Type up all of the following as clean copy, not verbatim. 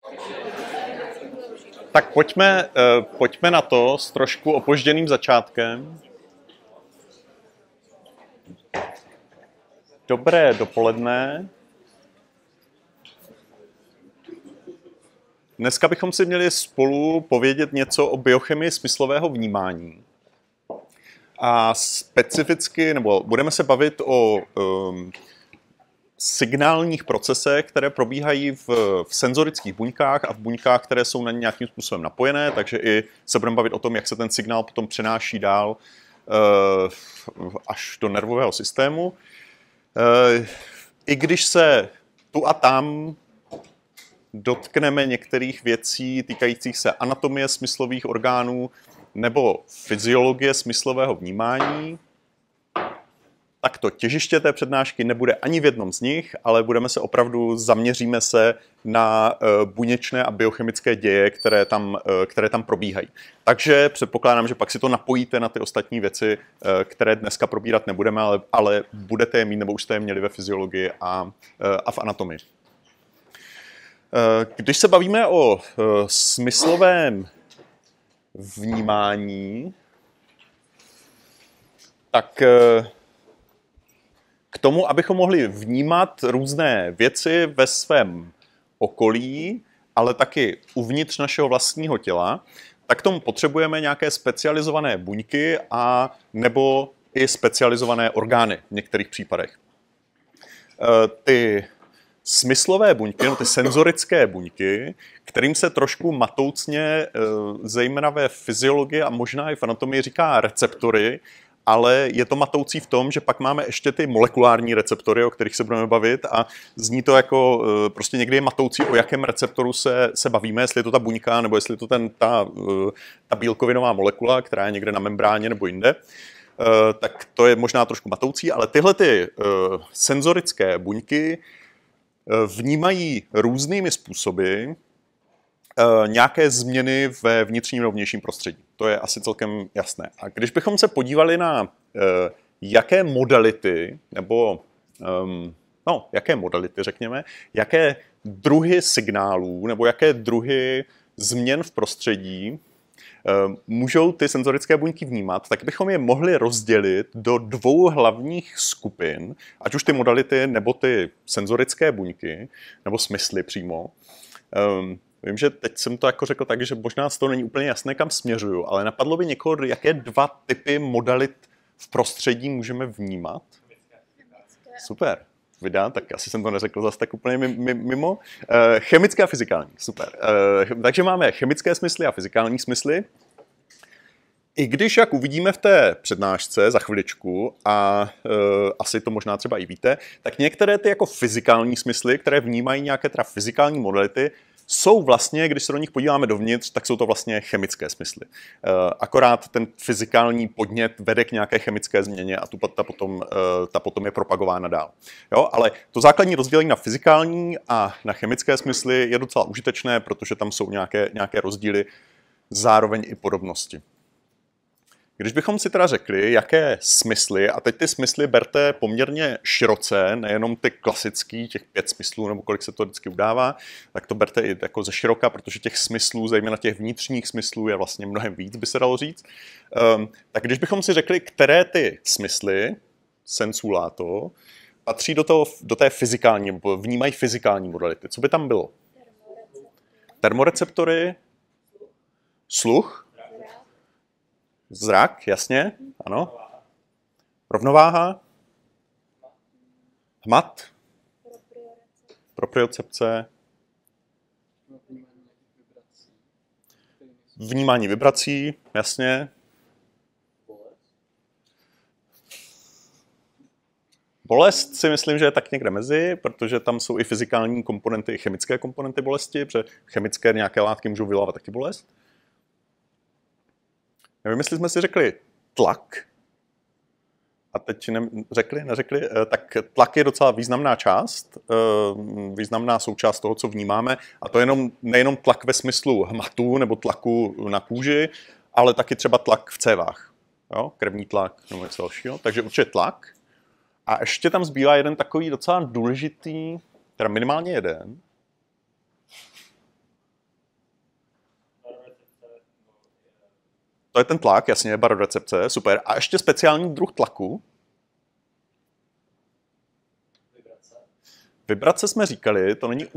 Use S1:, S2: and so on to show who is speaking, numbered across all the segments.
S1: Tak pojďme na to s trošku opožděným začátkem. Dobré dopoledne. Dneska bychom si měli spolu povědět něco o biochemii smyslového vnímání. A specificky, nebo budeme se bavit o signálních procesech, které probíhají v senzorických buňkách a v buňkách, které jsou na ně nějakým způsobem napojené, takže i se budeme bavit o tom, jak se ten signál potom přenáší dál až do nervového systému. I když se tu a tam dotkneme některých věcí týkajících se anatomie smyslových orgánů nebo fyziologie smyslového vnímání, tak to těžiště té přednášky nebude ani v jednom z nich, ale zaměříme se na buněčné a biochemické děje, které tam probíhají. Takže předpokládám, že pak si to napojíte na ty ostatní věci, které dneska probírat nebudeme, ale budete je mít, nebo už jste je měli ve fyziologii a v anatomii. Když se bavíme o smyslovém vnímání, tak k tomu, abychom mohli vnímat různé věci ve svém okolí, ale taky uvnitř našeho vlastního těla, tak k tomu potřebujeme nějaké specializované buňky a nebo i specializované orgány v některých případech. Ty smyslové buňky, no ty senzorické buňky, kterým se trošku matoucně, zejména ve fyziologii a možná i v anatomii říká receptory, ale je to matoucí v tom, že pak máme ještě ty molekulární receptory, o kterých se budeme bavit a zní to jako prostě někdy je matoucí, o jakém receptoru se bavíme, jestli je to ta buňka, nebo jestli je to ta bílkovinová molekula, která je někde na membráně nebo jinde. Tak to je možná trošku matoucí, ale tyhle ty senzorické buňky vnímají různými způsoby nějaké změny ve vnitřním nebo vnějším prostředí. To je asi celkem jasné. A když bychom se podívali na jaké modality, nebo jaké modality, řekněme, jaké druhy signálů nebo jaké druhy změn v prostředí můžou ty senzorické buňky vnímat, tak bychom je mohli rozdělit do dvou hlavních skupin, ať už ty modality nebo ty senzorické buňky, nebo smysly přímo. Vím, že teď jsem to jako řekl tak, že možná z toho není úplně jasné, kam směřuju, ale napadlo by někoho, jaké dva typy modalit v prostředí můžeme vnímat? Super. Vida, tak asi jsem to neřekl zase tak úplně mimo. Chemické a fyzikální, super. Takže máme chemické smysly a fyzikální smysly. I když, jak uvidíme v té přednášce za chviličku, a asi to možná třeba i víte, tak některé ty jako fyzikální smysly, které vnímají nějaké teda fyzikální modality, jsou vlastně, když se do nich podíváme dovnitř, tak jsou to vlastně chemické smysly. Akorát ten fyzikální podnět vede k nějaké chemické změně a ta potom je propagována dál. Jo, ale to základní rozdělení na fyzikální a na chemické smysly je docela užitečné, protože tam jsou nějaké rozdíly, zároveň i podobnosti. Když bychom si teda řekli, jaké smysly, a teď ty smysly berte poměrně široce, nejenom ty klasický, těch 5 smyslů, nebo kolik se to vždycky udává, tak to berte i jako ze široka, protože těch smyslů, zejména těch vnitřních smyslů, je vlastně mnohem víc, by se dalo říct. Tak když bychom si řekli, které ty smysly, sensu lato, patří do té fyzikální, nebo vnímají fyzikální modality, co by tam bylo? Termoreceptory, sluch, zrak, jasně, ano. Rovnováha, hmat, propriocepce, vnímání vibrací, jasně. Bolest si myslím, že je tak někde mezi, protože tam jsou i fyzikální komponenty, i chemické komponenty bolesti, protože chemické nějaké látky můžou vyvolávat taky bolest. Nevím, jestli jsme si řekli tlak, a teď neřekli, tak tlak je docela významná část, významná součást toho, co vnímáme, a to nejenom tlak ve smyslu hmatu nebo tlaku na kůži, ale taky třeba tlak v cévách, jo? Krevní tlak nebo něco dalšího, takže určitě tlak. A ještě tam zbývá jeden takový docela důležitý, teda minimálně jeden, to je ten tlak, jasně, barorecepce, super. A ještě speciální druh tlaku. Vibrace jsme říkali, to není...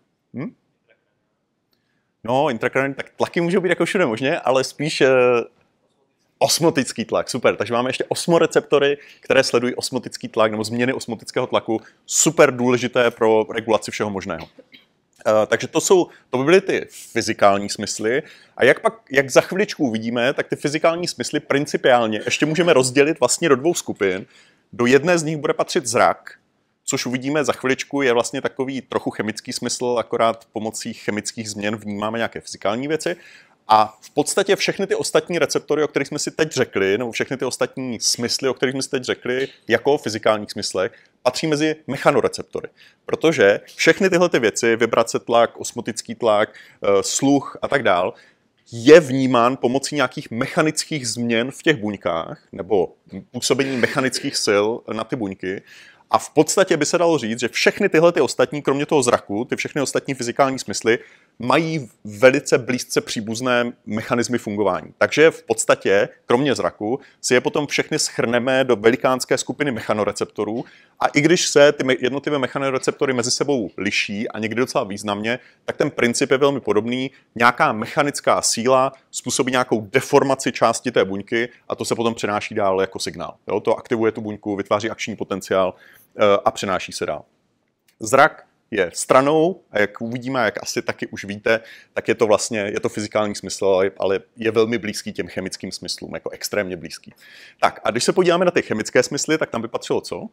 S1: No, intrakraniální, tak tlaky můžou být jako všude možně, ale spíš osmotický tlak, super. Takže máme ještě osmoreceptory, které sledují osmotický tlak nebo změny osmotického tlaku, super důležité pro regulaci všeho možného. Takže to by byly ty fyzikální smysly. A jak za chviličku uvidíme, tak ty fyzikální smysly principiálně ještě můžeme rozdělit vlastně do dvou skupin. Do jedné z nich bude patřit zrak, což uvidíme za chviličku, je vlastně takový trochu chemický smysl, akorát pomocí chemických změn vnímáme nějaké fyzikální věci. A v podstatě všechny ty ostatní receptory, o kterých jsme si teď řekli, nebo všechny ty ostatní smysly, o kterých jsme si teď řekli, jako o fyzikálních smyslech, patří mezi mechanoreceptory. Protože všechny tyhle ty věci, vibrace, tlak, osmotický tlak, sluch a tak dál, je vnímán pomocí nějakých mechanických změn v těch buňkách, nebo působení mechanických sil na ty buňky. A v podstatě by se dalo říct, že všechny tyhle ty ostatní, kromě toho zraku, ty všechny ostatní fyzikální smysly, mají velice blízce příbuzné mechanismy fungování. Takže v podstatě, kromě zraku, si je potom všechny shrneme do velikánské skupiny mechanoreceptorů a i když se ty jednotlivé mechanoreceptory mezi sebou liší a někdy docela významně, tak ten princip je velmi podobný. Nějaká mechanická síla způsobí nějakou deformaci části té buňky a to se potom přenáší dál jako signál. Jo? To aktivuje tu buňku, vytváří akční potenciál a přenáší se dál. Zrak je stranou a jak uvidíme, jak asi taky už víte, tak je to fyzikální smysl, ale je velmi blízký těm chemickým smyslům, jako extrémně blízký. Tak a když se podíváme na ty chemické smysly, tak tam by patřilo co?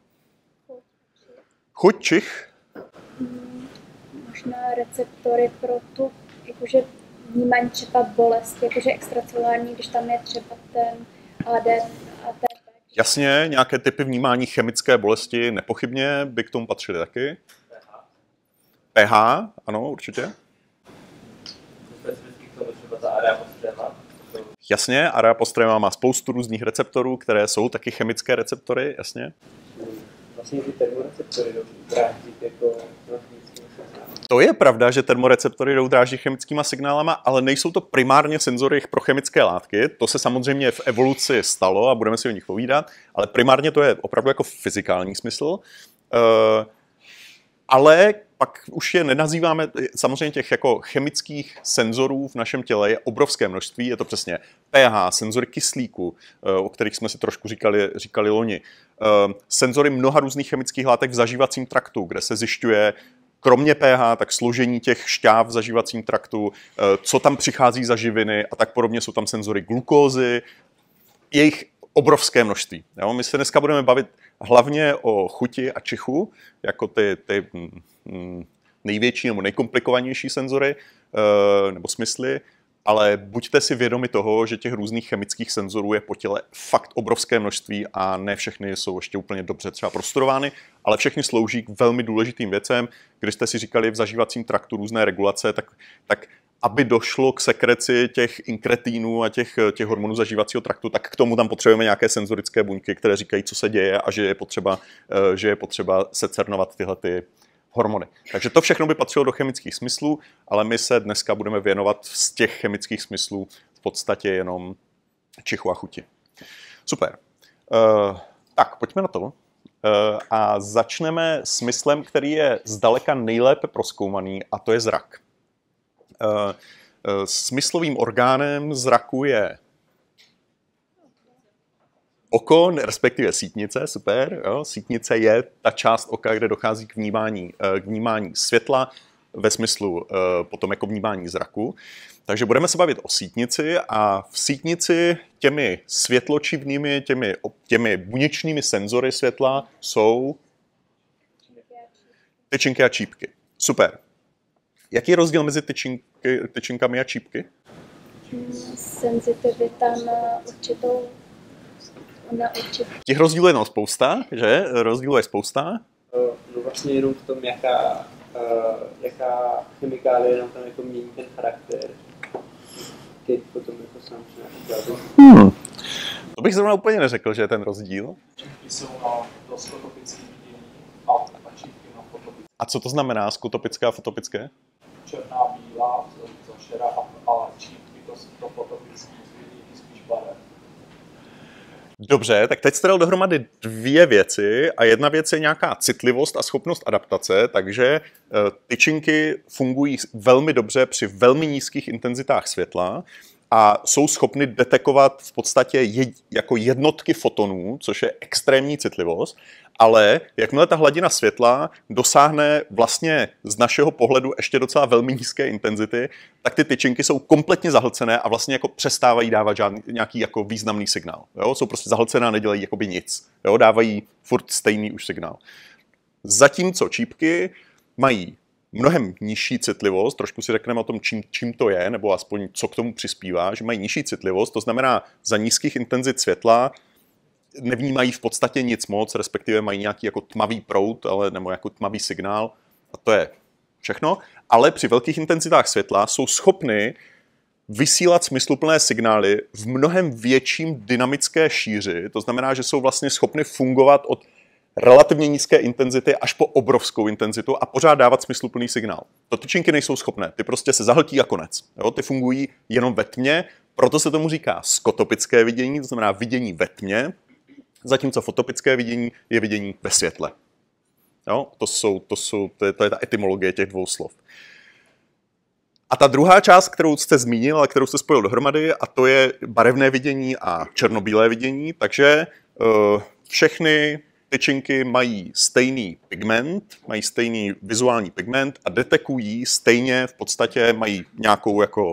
S1: Chuť, čich?
S2: Možná receptory pro tu, jakože vnímání třeba bolesti, jakože extracelulární, když tam je třeba ten ATP.
S1: Jasně, nějaké typy vnímání chemické bolesti nepochybně by k tomu patřily taky. pH, ano, určitě. Jasně, area postrema má spoustu různých receptorů, které jsou taky chemické receptory, jasně.
S3: Vlastně ty termoreceptory jdou dráždit jako chemickými signálama.
S1: To je pravda, že termoreceptory jdou dráždit chemickýma signálama, ale nejsou to primárně senzory pro chemické látky. To se samozřejmě v evoluci stalo a budeme si o nich povídat, ale primárně to je opravdu jako fyzikální smysl. Ale pak už je nenazýváme, samozřejmě těch jako chemických senzorů v našem těle je obrovské množství, je to přesně pH, senzory kyslíku, o kterých jsme si trošku říkali loni, senzory mnoha různých chemických látek v zažívacím traktu, kde se zjišťuje kromě pH, tak složení těch šťáv v zažívacím traktu, co tam přichází za živiny a tak podobně, jsou tam senzory glukózy, jejich obrovské množství. Jo? My se dneska budeme bavit hlavně o chuti a čichu, jako ty největší nebo nejkomplikovanější senzory nebo smysly, ale buďte si vědomi toho, že těch různých chemických senzorů je po těle fakt obrovské množství a ne všechny jsou ještě úplně dobře třeba prostudovány, ale všechny slouží k velmi důležitým věcem. Když jste si říkali v zažívacím traktu různé regulace, tak aby došlo k sekreci těch inkretínů a těch hormonů zažívacího traktu, tak k tomu tam potřebujeme nějaké senzorické buňky, které říkají, co se děje a že je potřeba secernovat tyhle ty hormony. Takže to všechno by patřilo do chemických smyslů, ale my se dneska budeme věnovat z těch chemických smyslů v podstatě jenom čichu a chuti. Super. Tak, pojďme na to. A začneme smyslem, který je zdaleka nejlépe prozkoumaný, a to je zrak. Smyslovým orgánem zraku je oko, respektive sítnice, super. Jo? Sítnice je ta část oka, kde dochází k vnímání světla ve smyslu potom jako vnímání zraku. Takže budeme se bavit o sítnici a v sítnici těmi světločivnými, těmi buněčnými senzory světla jsou tyčinky a čípky. Super. Jaký je rozdíl mezi tyčinkami a čípky?
S2: Senzitivita na určitou.
S1: Těch rozdílů je spousta, že? Rozdílů je spousta.
S3: No vlastně jenom v tom, jaká chemikálie nám tam jako mění ten charakter. Teď potom jako sám přináší.
S1: To bych zrovna úplně neřekl, že je ten rozdíl.
S4: Čípky jsou na to skotopické vidění a čípky na fotopické.
S1: A co to znamená skotopické a fotopické?
S4: Černá, bílá, zašera a čípky to fotopické vidění spíš barev.
S1: Dobře, tak teď jste dal dohromady dvě věci a jedna věc je nějaká citlivost a schopnost adaptace, takže tyčinky fungují velmi dobře při velmi nízkých intenzitách světla a jsou schopny detekovat v podstatě jako jednotky fotonů, což je extrémní citlivost, ale jakmile ta hladina světla dosáhne vlastně z našeho pohledu ještě docela velmi nízké intenzity, tak ty tyčinky jsou kompletně zahlcené a vlastně jako přestávají dávat nějaký jako významný signál. Jo? Jsou prostě zahlcené a nedělají jakoby nic. Jo? Dávají furt stejný už signál. Zatímco čípky mají mnohem nižší citlivost, trošku si řekneme o tom, čím to je, nebo aspoň co k tomu přispívá, že mají nižší citlivost, to znamená za nízkých intenzit světla nevnímají v podstatě nic moc, respektive mají nějaký jako tmavý proud, nebo jako tmavý signál a to je všechno, ale při velkých intenzitách světla jsou schopny vysílat smysluplné signály v mnohem větším dynamické šíři, to znamená, že jsou vlastně schopny fungovat od relativně nízké intenzity až po obrovskou intenzitu a pořád dávat smysluplný signál. To tyčinky nejsou schopné, ty prostě se zahltí a konec. Jo? Ty fungují jenom ve tmě, proto se tomu říká skotopické vidění, to znamená vidění ve tmě, zatímco fotopické vidění je vidění ve světle. Jo? To je ta etymologie těch dvou slov. A ta druhá část, kterou jste zmínil, ale kterou jste spojil dohromady, a to je barevné vidění a černobílé vidění, takže všechny tyčinky mají stejný pigment, mají stejný vizuální pigment a detekují stejně, v podstatě mají nějakou jako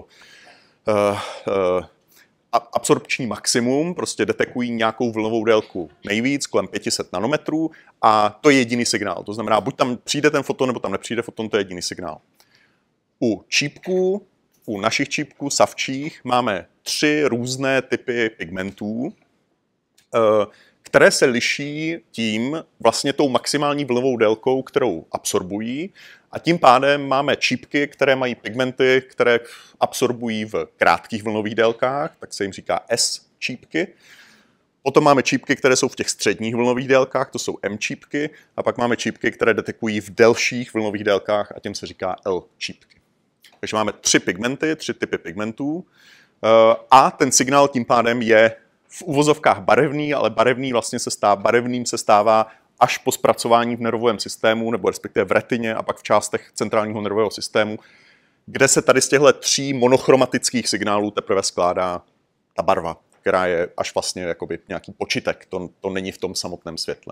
S1: absorpční maximum, prostě detekují nějakou vlnovou délku nejvíc, kolem 500 nanometrů a to je jediný signál. To znamená, buď tam přijde ten foton, nebo tam nepřijde foton, to je jediný signál. U čípků, u našich čípků savčích máme 3 různé typy pigmentů, které se liší tím vlastně tou maximální vlnovou délkou, kterou absorbují. A tím pádem máme čípky, které mají pigmenty, které absorbují v krátkých vlnových délkách, tak se jim říká S čípky. Potom máme čípky, které jsou v těch středních vlnových délkách, to jsou M čípky. A pak máme čípky, které detekují v delších vlnových délkách a těm se říká L čípky. Takže máme 3 pigmenty, 3 typy pigmentů a ten signál tím pádem je v uvozovkách barevný, ale barevným se stává až po zpracování v nervovém systému, nebo respektive v retině a pak v částech centrálního nervového systému, kde se tady z těchto 3 monochromatických signálů teprve skládá ta barva, která je až vlastně jakoby nějaký počítek, to není v tom samotném světle.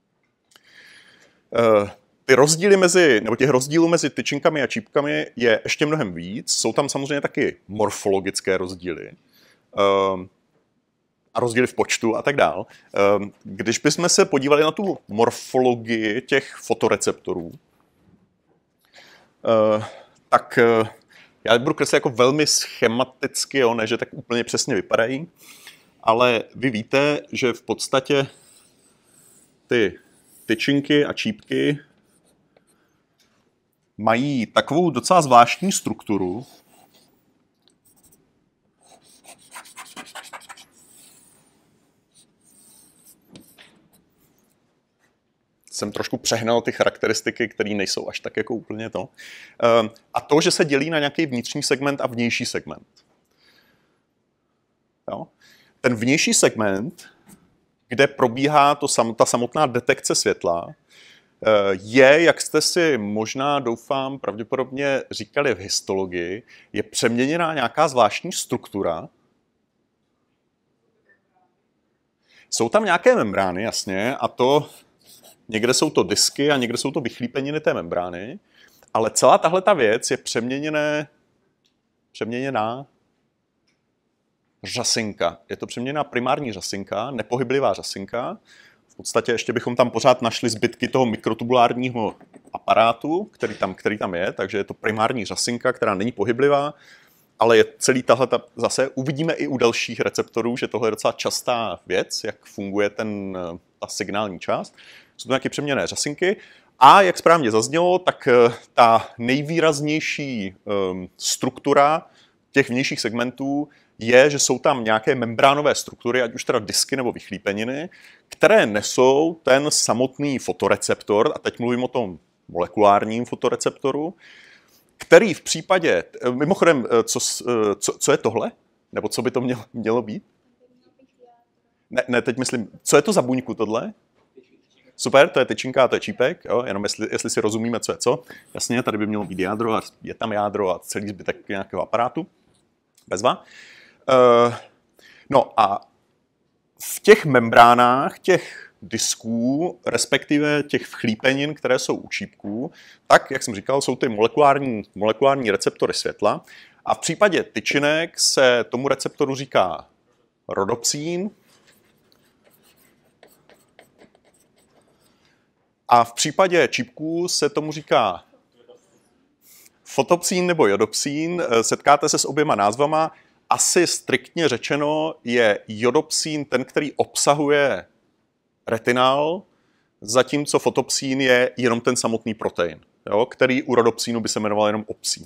S1: Těch rozdílů mezi tyčinkami a čípkami je ještě mnohem víc. Jsou tam samozřejmě taky morfologické rozdíly a rozdíly v počtu a tak dál. Když bychom se podívali na tu morfologii těch fotoreceptorů, tak já budu kreslit jako velmi schematicky, ne, že tak úplně přesně vypadají, ale vy víte, že v podstatě ty tyčinky a čípky mají takovou docela zvláštní strukturu. Jsem trošku přehnal ty charakteristiky, které nejsou až tak jako úplně to. A to, že se dělí na nějaký vnitřní segment a vnější segment. Jo? Ten vnější segment, kde probíhá ta samotná detekce světla, je, jak jste si možná, doufám, pravděpodobně říkali v histologii, je přeměněná nějaká zvláštní struktura. Jsou tam nějaké membrány, jasně, a to někde jsou to disky a někde jsou to vychlípeniny té membrány, ale celá tahleta věc je přeměněná řasinka. Je to přeměněná primární řasinka, nepohyblivá řasinka. V podstatě ještě bychom tam pořád našli zbytky toho mikrotubulárního aparátu, který tam je, takže je to primární řasinka, která není pohyblivá, ale je celý tahleta, zase uvidíme i u dalších receptorů, že tohle je docela častá věc, jak funguje ta signální část. Jsou to nějaké přeměněné řasinky a jak správně zaznělo, tak ta nejvýraznější struktura těch vnějších segmentů je, že jsou tam nějaké membránové struktury, ať už teda disky nebo vychlípeniny, které nesou ten samotný fotoreceptor, a teď mluvím o tom molekulárním fotoreceptoru, který v případě, mimochodem, co je tohle? Nebo co by to mělo být? Ne, teď myslím, co je to za buňku tohle? Super, to je tyčinka a to je čípek, jo? Jenom jestli si rozumíme, co je co. Jasně, tady by mělo být jádro a je tam jádro a celý zbytek nějakého aparátu. Bezva. No a v těch membránách, těch disků, respektive těch vchlípenin, které jsou u čípků, tak, jak jsem říkal, jsou ty molekulární receptory světla. A v případě tyčinek se tomu receptoru říká rodopsín. A v případě čípků se tomu říká fotopsín nebo jodopsín. Setkáte se s oběma názvama. Asi striktně řečeno je jodopsín ten, který obsahuje retinál, zatímco fotopsín je jenom ten samotný protein, jo, který u rodopsínu by se jmenoval jenom opsín.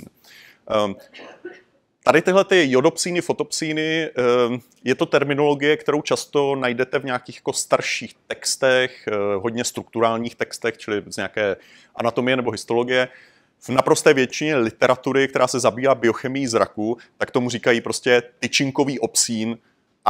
S1: Tady tyhle ty jodopsíny, fotopsíny, je to terminologie, kterou často najdete v nějakých jako starších textech, hodně strukturálních textech, čili z nějaké anatomie nebo histologie. V naprosté většině literatury, která se zabývá biochemií zraku, tak tomu říkají prostě tyčinkový opsín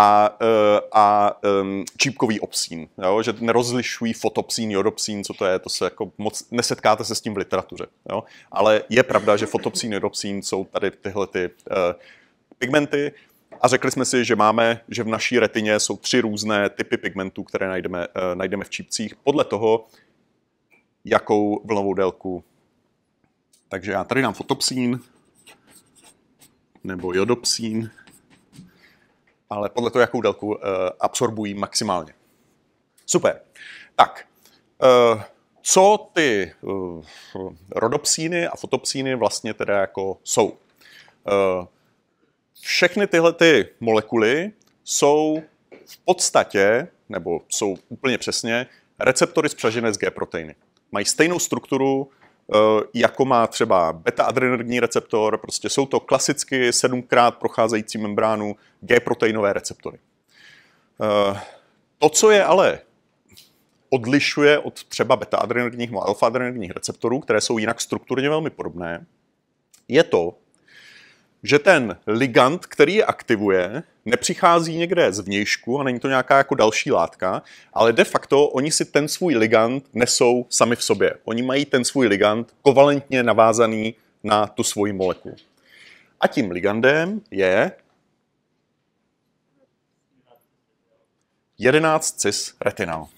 S1: a čípkový opsín. Jo? Že nerozlišují fotopsín, jodopsín, co to je, to se jako moc nesetkáte se s tím v literatuře. Jo? Ale je pravda, že fotopsín, jodopsín jsou tady tyhle ty pigmenty a řekli jsme si, že v naší retině jsou 3 různé typy pigmentů, které najdeme v čípcích podle toho, jakou vlnovou délku. Takže já tady dám fotopsín nebo jodopsín, ale podle toho, jakou délku absorbují maximálně. Super. Tak, co ty rodopsíny a fotopsíny vlastně teda jako jsou? Všechny tyhle ty molekuly jsou v podstatě, nebo jsou úplně přesně, receptory spřažené z G-proteiny. Mají stejnou strukturu, jako má třeba beta-adrenergní receptor, prostě jsou to klasicky 7x procházející membránu G-proteinové receptory. To, co je ale odlišuje od třeba beta-adrenergních nebo alfa-adrenergních receptorů, které jsou jinak strukturně velmi podobné, je to, že ten ligand, který je aktivuje, nepřichází někde zvnějšku a není to nějaká jako další látka, ale de facto oni si ten svůj ligand nesou sami v sobě. Oni mají ten svůj ligand kovalentně navázaný na tu svoji molekulu. A tím ligandem je 11-cis-retinal.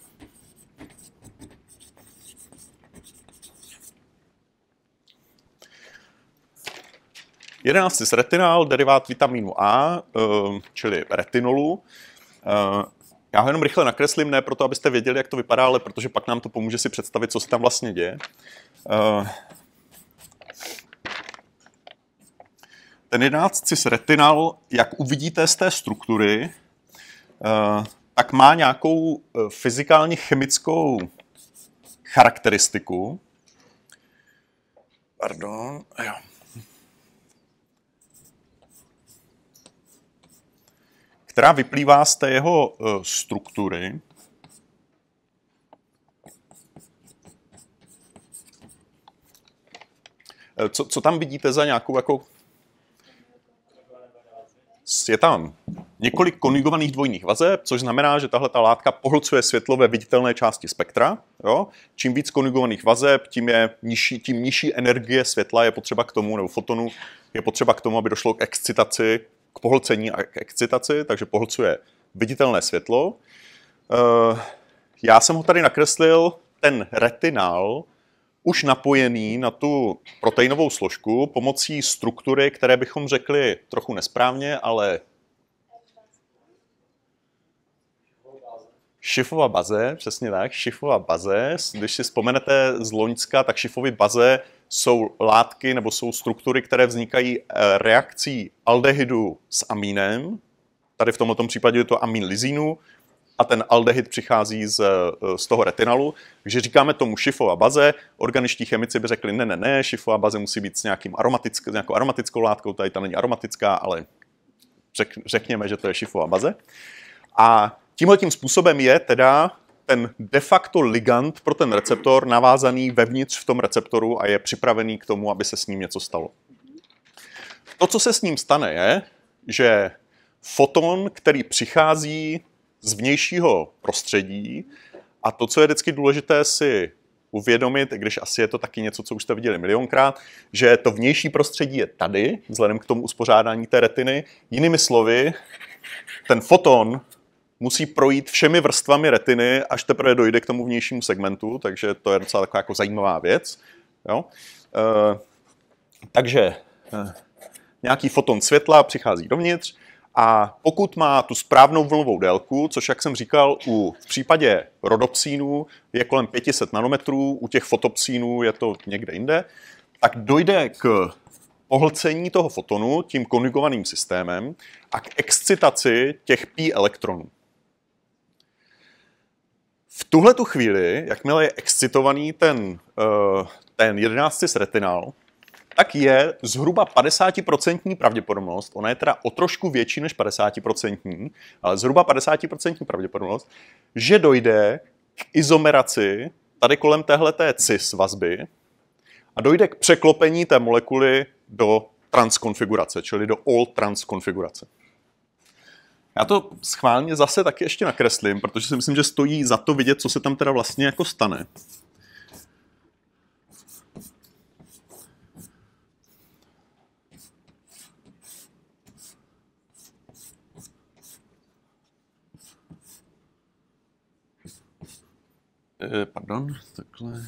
S1: 11-cis-retinal, derivát vitamínu A, čili retinolu. Já ho jenom rychle nakreslím, ne proto, abyste věděli, jak to vypadá, ale protože pak nám to pomůže si představit, co se tam vlastně děje. Ten 11-cis-retinal, jak uvidíte z té struktury, tak má nějakou fyzikálně chemickou charakteristiku. Pardon, jo. Která vyplývá z té jeho struktury. Co tam vidíte za nějakou jako... Je tam několik konjugovaných dvojných vazeb, což znamená, že tahle látka pohlcuje světlo ve viditelné části spektra. Jo? Čím víc konjugovaných vazeb, tím nižší energie světla je potřeba k tomu, nebo fotonu je potřeba k tomu, aby došlo k excitaci, k pohlcení a k excitaci, takže pohlcuje viditelné světlo. Já jsem ho tady nakreslil, ten retinal, už napojený na tu proteinovou složku pomocí struktury, které bychom řekli trochu nesprávně, ale Schiffova baze, přesně tak, Schiffova baze. Když si vzpomenete z loňska, tak Schiffovy baze jsou látky nebo jsou struktury, které vznikají reakcí aldehydu s amínem. Tady v tomto případě je to amín lysínu a ten aldehyd přichází z toho retinalu. Takže říkáme tomu Schiffova baze. Organičtí chemici by řekli, ne, Schiffova baze musí být s nějakou aromatickou látkou, tady ta není aromatická, ale řekněme, že to je Schiffova baze. A tímhletím způsobem je teda ten de facto ligand pro ten receptor navázaný vevnitř v tom receptoru a je připravený k tomu, aby se s ním něco stalo. To, co se s ním stane, je, že foton, který přichází z vnějšího prostředí a to, co je vždycky důležité si uvědomit, když asi je to taky něco, co už jste viděli milionkrát, že to vnější prostředí je tady, vzhledem k tomu uspořádání té retiny. Jinými slovy, ten foton musí projít všemi vrstvami retiny, až teprve dojde k tomu vnějšímu segmentu, takže to je docela taková jako zajímavá věc. Jo? Takže nějaký foton světla přichází dovnitř a pokud má tu správnou vlnovou délku, což, jak jsem říkal, v případě rodopsínů je kolem 500 nanometrů, u těch fotopsínů je to někde jinde, tak dojde k pohlcení toho fotonu tím konjugovaným systémem a k excitaci těch pi elektronů. V tuhletu chvíli, jakmile je excitovaný ten 11 cis retinal, tak je zhruba 50% pravděpodobnost, ona je teda o trošku větší než 50%, ale zhruba 50% pravděpodobnost, že dojde k izomeraci tady kolem téhleté cis vazby a dojde k překlopení té molekuly do transkonfigurace, čili do all trans konfigurace. Já to schválně zase taky ještě nakreslím, protože si myslím, že stojí za to vidět, co se tam teda vlastně jako stane. Pardon, takhle.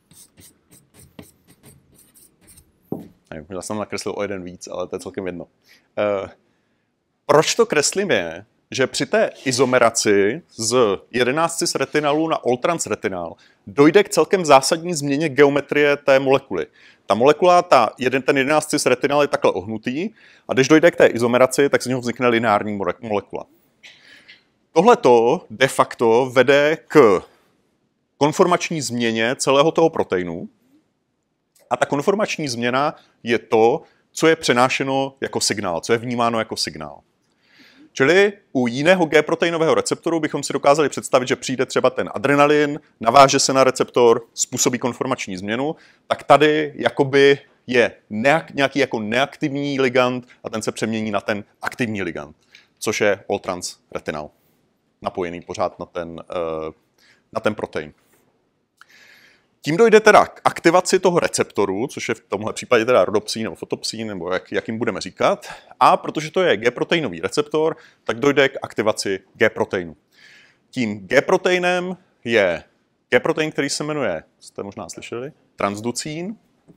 S1: Já jsem nakreslil o jeden víc, ale to je celkem jedno. Proč to kreslím je, že při té izomeraci z 11 cis retinalu na all trans retinal dojde k celkem zásadní změně geometrie té molekuly. Ta molekula, ten 11 cis retinal je takhle ohnutý a když dojde k té izomeraci, tak z něho vznikne lineární molekula. Tohleto de facto vede k konformační změně celého toho proteinu a ta konformační změna je to, co je přenášeno jako signál, co je vnímáno jako signál. Čili u jiného G-proteinového receptoru bychom si dokázali představit, že přijde třeba ten adrenalin, naváže se na receptor, způsobí konformační změnu, tak tady jakoby je nějaký jako neaktivní ligand a ten se přemění na ten aktivní ligand, což je all trans retinal, napojený pořád na ten protein. Tím dojde teda k aktivaci toho receptoru, což je v tomhle případě teda rodopsín nebo fotopsín, nebo jak jim budeme říkat. A protože to je G-proteinový receptor, tak dojde k aktivaci G-proteinu. Tím G-proteinem je G-protein, který se jmenuje, jste možná slyšeli, transducín.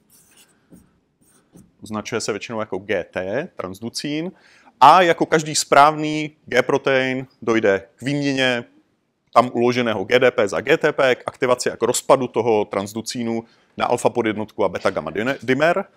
S1: Označuje se většinou jako GT, transducín. A jako každý správný G-protein dojde k výměně tam uloženého GDP za GTP, k aktivaci jako rozpadu toho transducínu na alfa podjednotku a beta gamma dimer.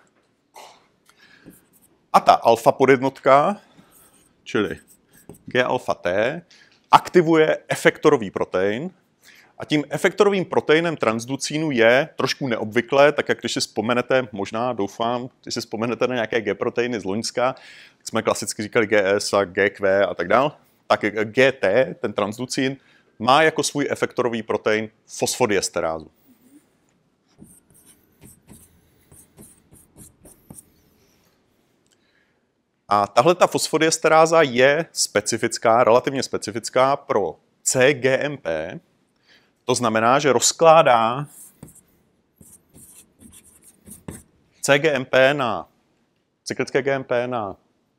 S1: A ta alfa podjednotka, čili G-alfa T, aktivuje efektorový protein. A tím efektorovým proteinem transducínu je trošku neobvyklé, tak jak když si vzpomenete, možná doufám, když si vzpomenete na nějaké G-proteiny z loňska, tak jsme klasicky říkali GS a GQ a tak dál, tak GT, ten transducín, má jako svůj efektorový protein fosfodiesterázu. A tahle ta fosfodiesteráza je specifická, relativně specifická pro CGMP. To znamená, že rozkládá CGMP na cyklické GMP na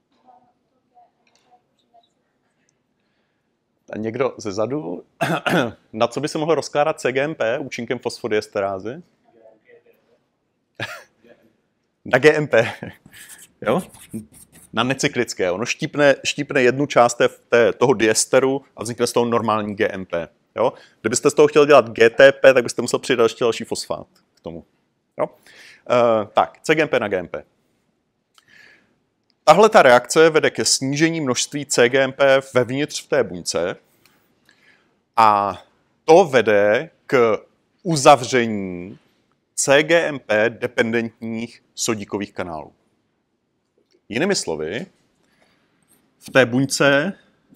S1: někdo ze zadu, na co by se mohlo rozkládat CGMP účinkem fosfodiesterázy? Na GMP. Jo? Na necyklické. Ono štípne jednu část toho diesteru a vznikne z toho normální GMP. Jo? Kdybyste z toho chtěli dělat GTP, tak byste musel přidat ještě další fosfát k tomu. Jo? Tak, CGMP na GMP. Tahle ta reakce vede ke snížení množství CGMP vevnitř v té buňce a to vede k uzavření CGMP dependentních sodíkových kanálů. Jinými slovy, v té buňce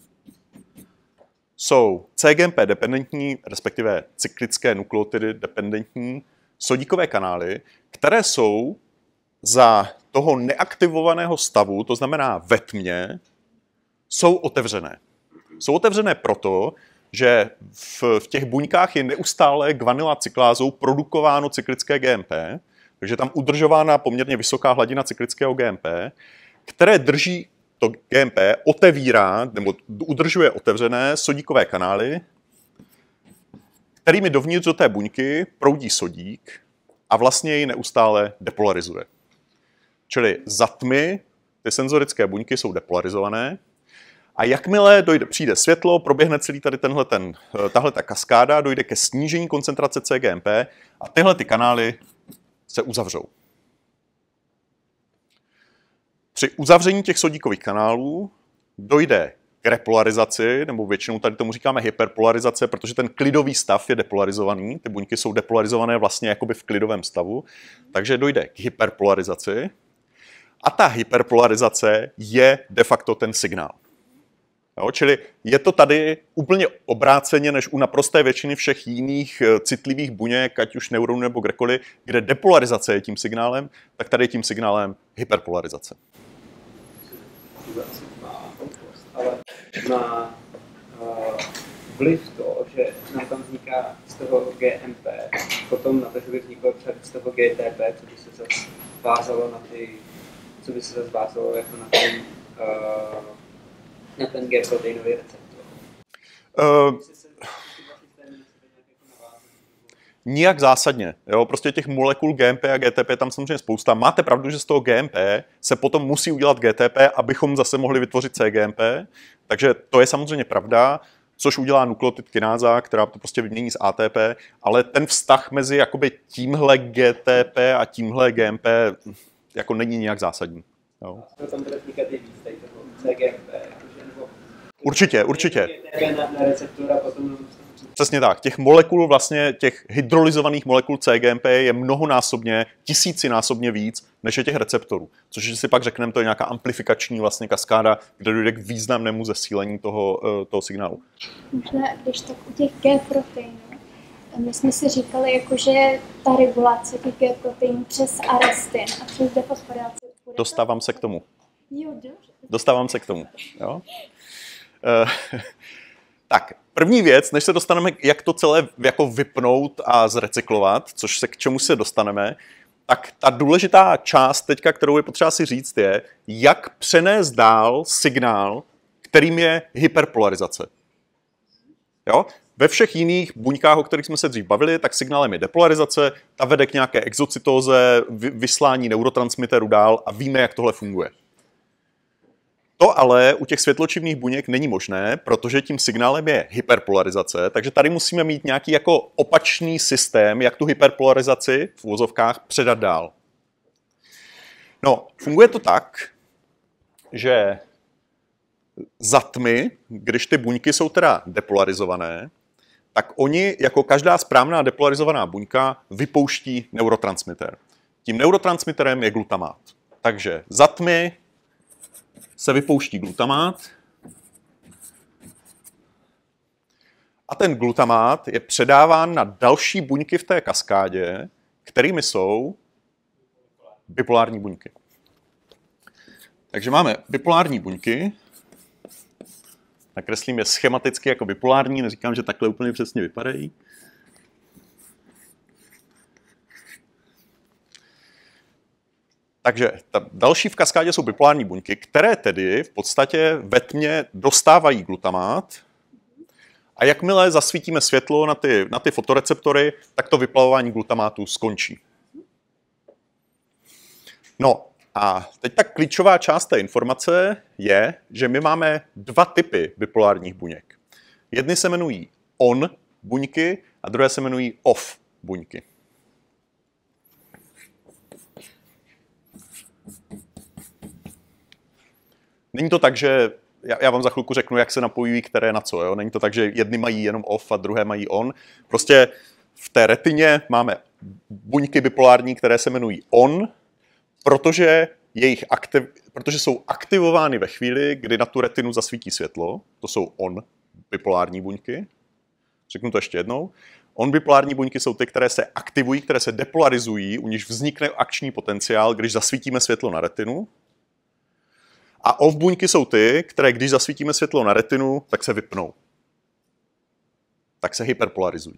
S1: jsou CGMP dependentní, respektive cyklické nukleotidy dependentní sodíkové kanály, které jsou za toho neaktivovaného stavu, to znamená ve tmě, jsou otevřené. Jsou otevřené proto, že v těch buňkách je neustále guanyla cyklázou produkováno cyklické GMP, takže tam udržována poměrně vysoká hladina cyklického GMP, které drží to GMP, otevírá nebo udržuje otevřené sodíkové kanály, kterými dovnitř do té buňky proudí sodík a vlastně ji neustále depolarizuje. Čili za tmy ty senzorické buňky jsou depolarizované a jakmile přijde světlo, proběhne celý tady tahle kaskáda, dojde ke snížení koncentrace cGMP a tyhle ty kanály se uzavřou. Při uzavření těch sodíkových kanálů dojde k repolarizaci, nebo většinou tady tomu říkáme hyperpolarizace, protože ten klidový stav je depolarizovaný, ty buňky jsou depolarizované vlastně jakoby v klidovém stavu, takže dojde k hyperpolarizaci a ta hyperpolarizace je de facto ten signál. Jo, čili je to tady úplně obráceně než u naprosté většiny všech jiných citlivých buněk, ať už neuronů nebo kdekoliv, kde depolarizace je tím signálem, tak tady je tím signálem hyperpolarizace.
S3: Ale má vliv to, že nám tam vzniká z toho GMP, potom na to, že by vzniklo třeba z toho GTP, co by se zase vázalo jako na ten G-proteinový receptor.
S1: Nijak zásadně. Jo? Prostě těch molekul GMP a GTP tam samozřejmě spousta. Máte pravdu, že z toho GMP se potom musí udělat GTP, abychom zase mohli vytvořit CGMP. Takže to je samozřejmě pravda, což udělá nukleotid kináza, která to prostě vymění z ATP, ale ten vztah mezi jakoby tímhle GTP a tímhle GMP jako není nijak zásadní. Jo?
S3: A tam bude vznikat i víc tady toho CGMP.
S1: Určitě.
S3: Na receptor a potom...
S1: Přesně tak. Těch molekul, vlastně těch hydrolyzovaných molekul CGMP je mnohonásobně, tisícinásobně víc, než je těch receptorů. Což si pak řekneme, to je nějaká amplifikační vlastně kaskáda, kde dojde k významnému zesílení toho signálu.
S2: Možná, když tak u těch G-proteinů, my jsme si říkali, jako, že ta regulace těch G-proteinů přes arestin a přes defosforilaci...
S1: Dostávám se k tomu.
S2: Jo, dobře.
S1: Dostávám se k tomu. Jo? Tak, první věc, než se dostaneme, jak to celé jako vypnout a zrecyklovat, což se k čemu se dostaneme, tak ta důležitá část teďka, kterou je potřeba si říct, je, jak přenést dál signál, kterým je hyperpolarizace. Jo? Ve všech jiných buňkách, o kterých jsme se dřív bavili, tak signálem je depolarizace, ta vede k nějaké exocytóze, vyslání neurotransmiteru dál a víme, jak tohle funguje. To ale u těch světločivných buněk není možné, protože tím signálem je hyperpolarizace, takže tady musíme mít nějaký jako opačný systém, jak tu hyperpolarizaci v uvozovkách předat dál. No, funguje to tak, že za tmy, když ty buňky jsou teda depolarizované, tak oni, jako každá správná depolarizovaná buňka, vypouští neurotransmiter. Tím neurotransmiterem je glutamát. Takže za tmy se vypouští glutamát a ten glutamát je předáván na další buňky v té kaskádě, kterými jsou bipolární buňky. Takže máme bipolární buňky, nakreslím je schematicky jako bipolární, neříkám, že takhle úplně přesně vypadají. Takže ta další v kaskádě jsou bipolární buňky, které tedy v podstatě ve tmě dostávají glutamát a jakmile zasvítíme světlo na ty fotoreceptory, tak to vyplavování glutamátu skončí. No a teď ta klíčová část té informace je, že my máme dva typy bipolárních buněk. Jedny se jmenují on buňky a druhé se jmenují off buňky. Není to tak, že já vám za chvilku řeknu, jak se napojují které na co. Jo? Není to tak, že jedny mají jenom off a druhé mají on. Prostě v té retině máme buňky bipolární, které se jmenují on, protože jsou aktivovány ve chvíli, kdy na tu retinu zasvítí světlo. To jsou on bipolární buňky. Řeknu to ještě jednou. On bipolární buňky jsou ty, které se aktivují, které se depolarizují, u nichž vznikne akční potenciál, když zasvítíme světlo na retinu. A off buňky jsou ty, které když zasvítíme světlo na retinu, tak se vypnou. Tak se hyperpolarizují.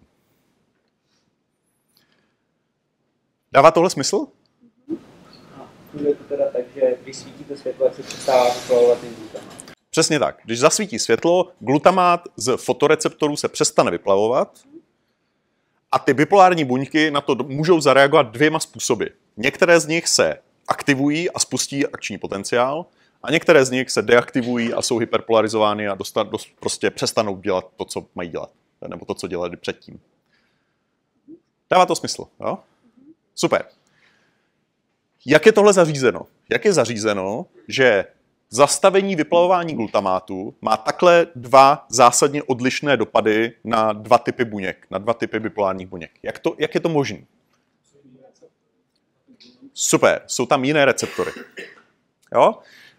S1: Dává tohle smysl?
S3: A funguje to teda tak, že když svítíte světlo, tak se přestává vyplavovat ten glutamát.
S1: Přesně tak. Když zasvítí světlo, glutamát z fotoreceptorů se přestane vyplavovat a ty bipolární buňky na to můžou zareagovat dvěma způsoby. Některé z nich se aktivují a spustí akční potenciál a některé z nich se deaktivují a jsou hyperpolarizovány a prostě přestanou dělat to, co mají dělat. Nebo to, co dělali předtím. Dává to smysl, jo? Super. Jak je tohle zařízeno? Jak je zařízeno, že zastavení vyplavování glutamátu má takhle dva zásadně odlišné dopady na dva typy buněk, na dva typy bipolárních buněk? Jak je to možné? Super, jsou tam jiné receptory. Jo?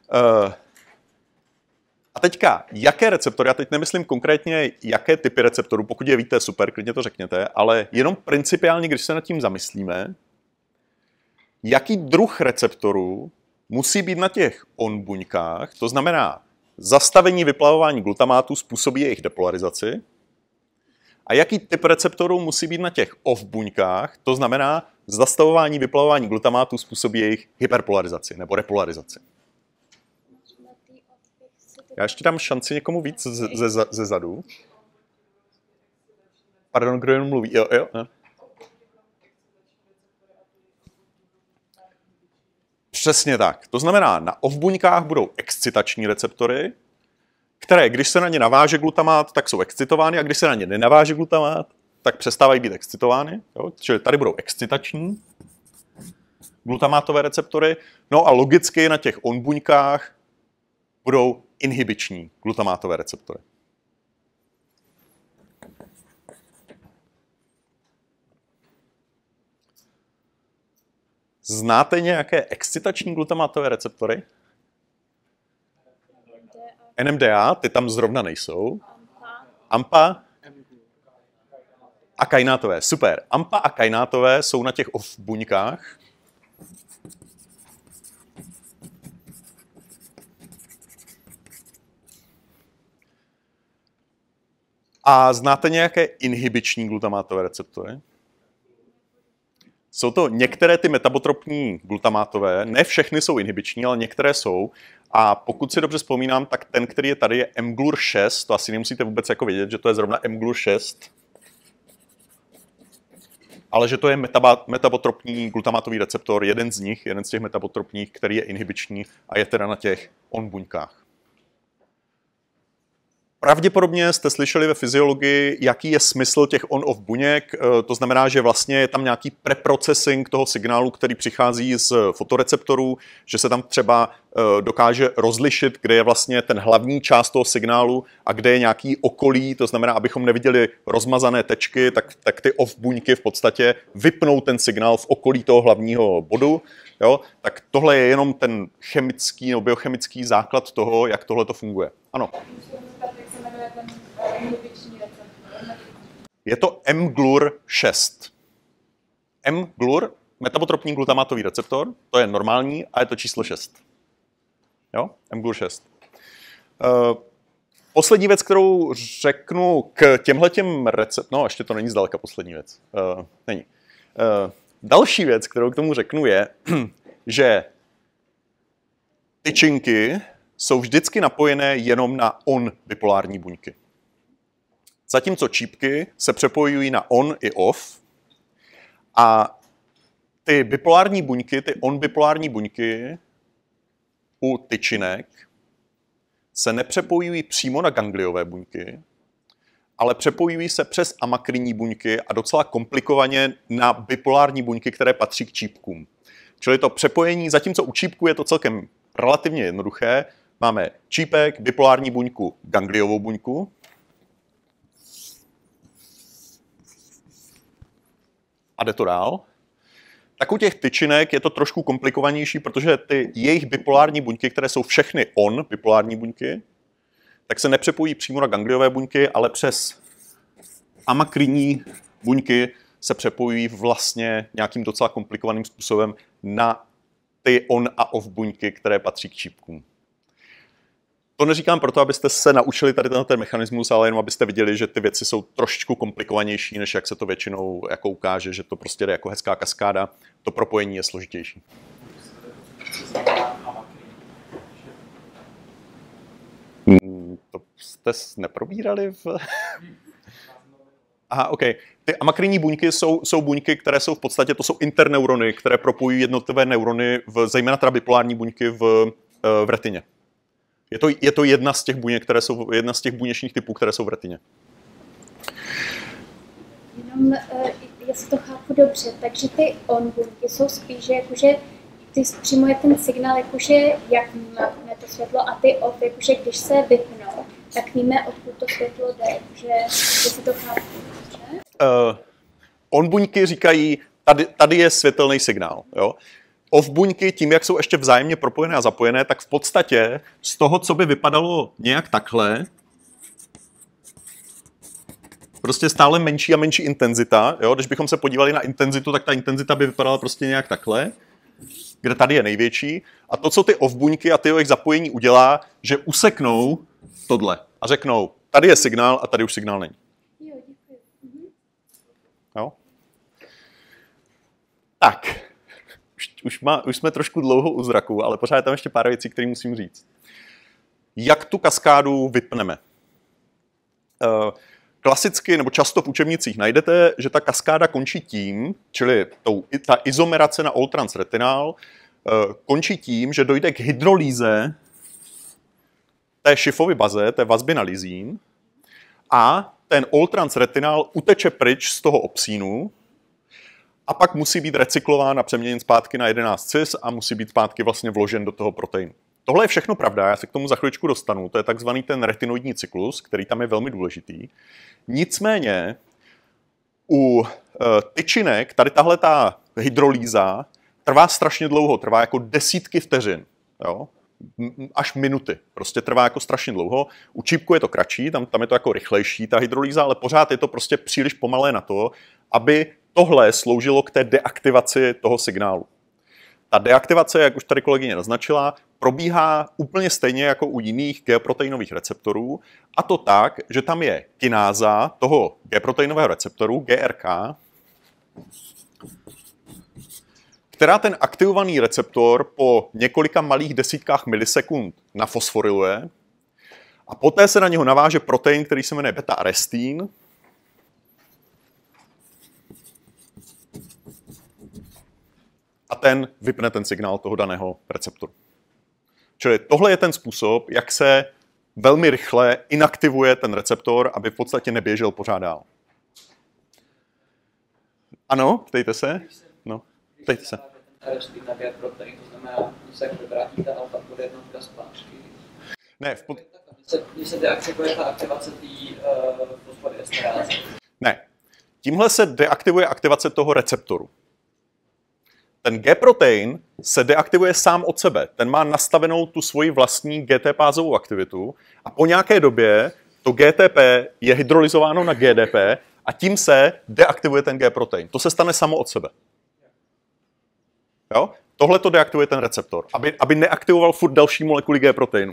S1: A teďka, jaké receptory, já teď nemyslím konkrétně, jaké typy receptorů, pokud je víte, super, klidně to řekněte, ale jenom principiálně, když se nad tím zamyslíme, jaký druh receptorů musí být na těch on buňkách, to znamená, zastavení vyplavování glutamátu způsobí jejich depolarizaci, a jaký typ receptorů musí být na těch off buňkách, to znamená, zastavování vyplavování glutamátu způsobí jejich hyperpolarizaci nebo repolarizaci. Já ještě dám šanci někomu víc ze zadu. Pardon, kdo jenom mluví? Jo. Přesně tak. To znamená, na off buňkách budou excitační receptory, které, když se na ně naváže glutamát, tak jsou excitovány, a když se na ně nenaváže glutamát, tak přestávají být excitovány. Jo? Čili tady budou excitační glutamátové receptory, no a logicky na těch on buňkách budou inhibiční glutamátové receptory. Znáte nějaké excitační glutamátové receptory? NMDA, ty tam zrovna nejsou. AMPA a kainátové. Super. AMPA a kainátové jsou na těch off buňkách. A znáte nějaké inhibiční glutamátové receptory? Jsou to některé ty metabotropní glutamátové, ne všechny jsou inhibiční, ale některé jsou. A pokud si dobře vzpomínám, tak ten, který je tady, je mGlur6, to asi nemusíte vůbec jako vědět, že to je zrovna mGlur6, ale že to je metabotropní glutamátový receptor, jeden z nich, jeden z těch metabotropních, který je inhibiční a je teda na těch on buňkách. Pravděpodobně jste slyšeli ve fyziologii, jaký je smysl těch on-off buněk. To znamená, že vlastně je tam nějaký preprocessing toho signálu, který přichází z fotoreceptorů, že se tam třeba dokáže rozlišit, kde je vlastně ten hlavní část toho signálu a kde je nějaký okolí. To znamená, abychom neviděli rozmazané tečky, tak ty off buňky v podstatě vypnou ten signál v okolí toho hlavního bodu. Jo? Tak tohle je jenom ten chemický nebo biochemický základ toho, jak tohle to funguje. Ano. Je to mGlur6. mGlur, metabotropní glutamátový receptor, to je normální a je to číslo 6. Jo, mGlur6. Poslední věc, kterou řeknu k těmhletěm receptorům, no ještě to není zdaleka poslední věc. Není. Další věc, kterou k tomu řeknu je, že tyčinky jsou vždycky napojené jenom na on bipolární buňky. Zatímco čípky se přepojují na on i off a ty bipolární buňky, ty on bipolární buňky u tyčinek se nepřepojují přímo na gangliové buňky, ale přepojují se přes amakrinní buňky a docela komplikovaně na bipolární buňky, které patří k čípkům. Čili to přepojení, zatímco u čípku je to celkem relativně jednoduché, máme čípek, bipolární buňku, gangliovou buňku. A jde to dál. Tak u těch tyčinek je to trošku komplikovanější, protože ty jejich bipolární buňky, které jsou všechny on bipolární buňky, tak se nepřepojí přímo na gangliové buňky, ale přes amakrinní buňky se přepojují vlastně nějakým docela komplikovaným způsobem na ty on a off buňky, které patří k čípkům. To neříkám proto, abyste se naučili tady ten mechanismus, ale jenom abyste viděli, že ty věci jsou trošičku komplikovanější, než jak se to většinou jako ukáže, že to prostě jde jako hezká kaskáda. To propojení je složitější. To jste neprobírali v... Aha, OK. Ty amakrinní buňky jsou buňky, které jsou v podstatě, to jsou interneurony, které propojují jednotlivé neurony, zejména teda bipolární buňky v retině. Je to jedna z těch buněk, které jsou, jedna z těch buněčných typů, které jsou v retině.
S2: Jenom, jestli to chápu dobře, takže ty on buňky jsou spíš, že jakože ty přímo je ten signál, jakože jak vnímáme to světlo, a ty off, jakože když se vypnou, tak víme, odkud to světlo jde, jakože jestli to chápu dobře.
S1: On buňky říkají, tady je světelný signál. Jo? Off buňky, tím, jak jsou ještě vzájemně propojené a zapojené, tak v podstatě z toho, co by vypadalo nějak takhle, prostě stále menší a menší intenzita. Jo? Když bychom se podívali na intenzitu, tak ta intenzita by vypadala prostě nějak takhle, kde tady je největší. A to, co ty off buňky a ty jejich zapojení udělá, že useknou tohle a řeknou, tady je signál a tady už signál není.
S2: Jo, děkuji.
S1: Jo? Tak. Už jsme trošku dlouho u zraku, ale pořád je tam ještě pár věcí, které musím říct. Jak tu kaskádu vypneme? Klasicky nebo často v učebnicích najdete, že ta kaskáda končí tím, čili ta izomerace na all-trans retinál končí tím, že dojde k hydrolýze té Schiffovy baze, té vazby na lysín, a ten all-trans retinál uteče pryč z toho opsínu a pak musí být recyklován a přeměněn zpátky na 11 cis a musí být zpátky vlastně vložen do toho proteinu. Tohle je všechno pravda, já se k tomu za chviličku dostanu, to je takzvaný ten retinoidní cyklus, který tam je velmi důležitý. Nicméně u tyčinek tady tahle ta hydrolýza trvá strašně dlouho, trvá jako desítky vteřin, jo? Až minuty, prostě trvá jako strašně dlouho. U čípku je to kratší, tam je to jako rychlejší ta hydrolýza, ale pořád je to prostě příliš pomalé na to, aby tohle sloužilo k té deaktivaci toho signálu. Ta deaktivace, jak už tady kolegyně naznačila, probíhá úplně stejně jako u jiných G-proteinových receptorů, a to tak, že tam je kináza toho G-proteinového receptoru, GRK, která ten aktivovaný receptor po několika malých desítkách milisekund nafosforiluje a poté se na něho naváže protein, který se jmenuje beta-arestin, a ten vypne ten signál toho daného receptoru. Čili tohle je ten způsob, jak se velmi rychle inaktivuje ten receptor, aby v podstatě neběžel pořád dál. Ano, ptejte se. No, ptejte se.
S3: Arestin na G-protein, to znamená, že se jak vyvrátí ta alfa jednotka zpátky.
S1: Ne,
S3: Když se deaktivuje ta aktivace té fosfodiesterázky.
S1: Ne, tímhle se deaktivuje aktivace toho receptoru. Ten G-protein se deaktivuje sám od sebe. Ten má nastavenou tu svoji vlastní GT-pázovou aktivitu a po nějaké době to GTP je hydrolyzováno na GDP a tím se deaktivuje ten G-protein. To se stane samo od sebe. Jo? Tohle to deaktivuje ten receptor, aby neaktivoval furt další molekuly G-proteinu.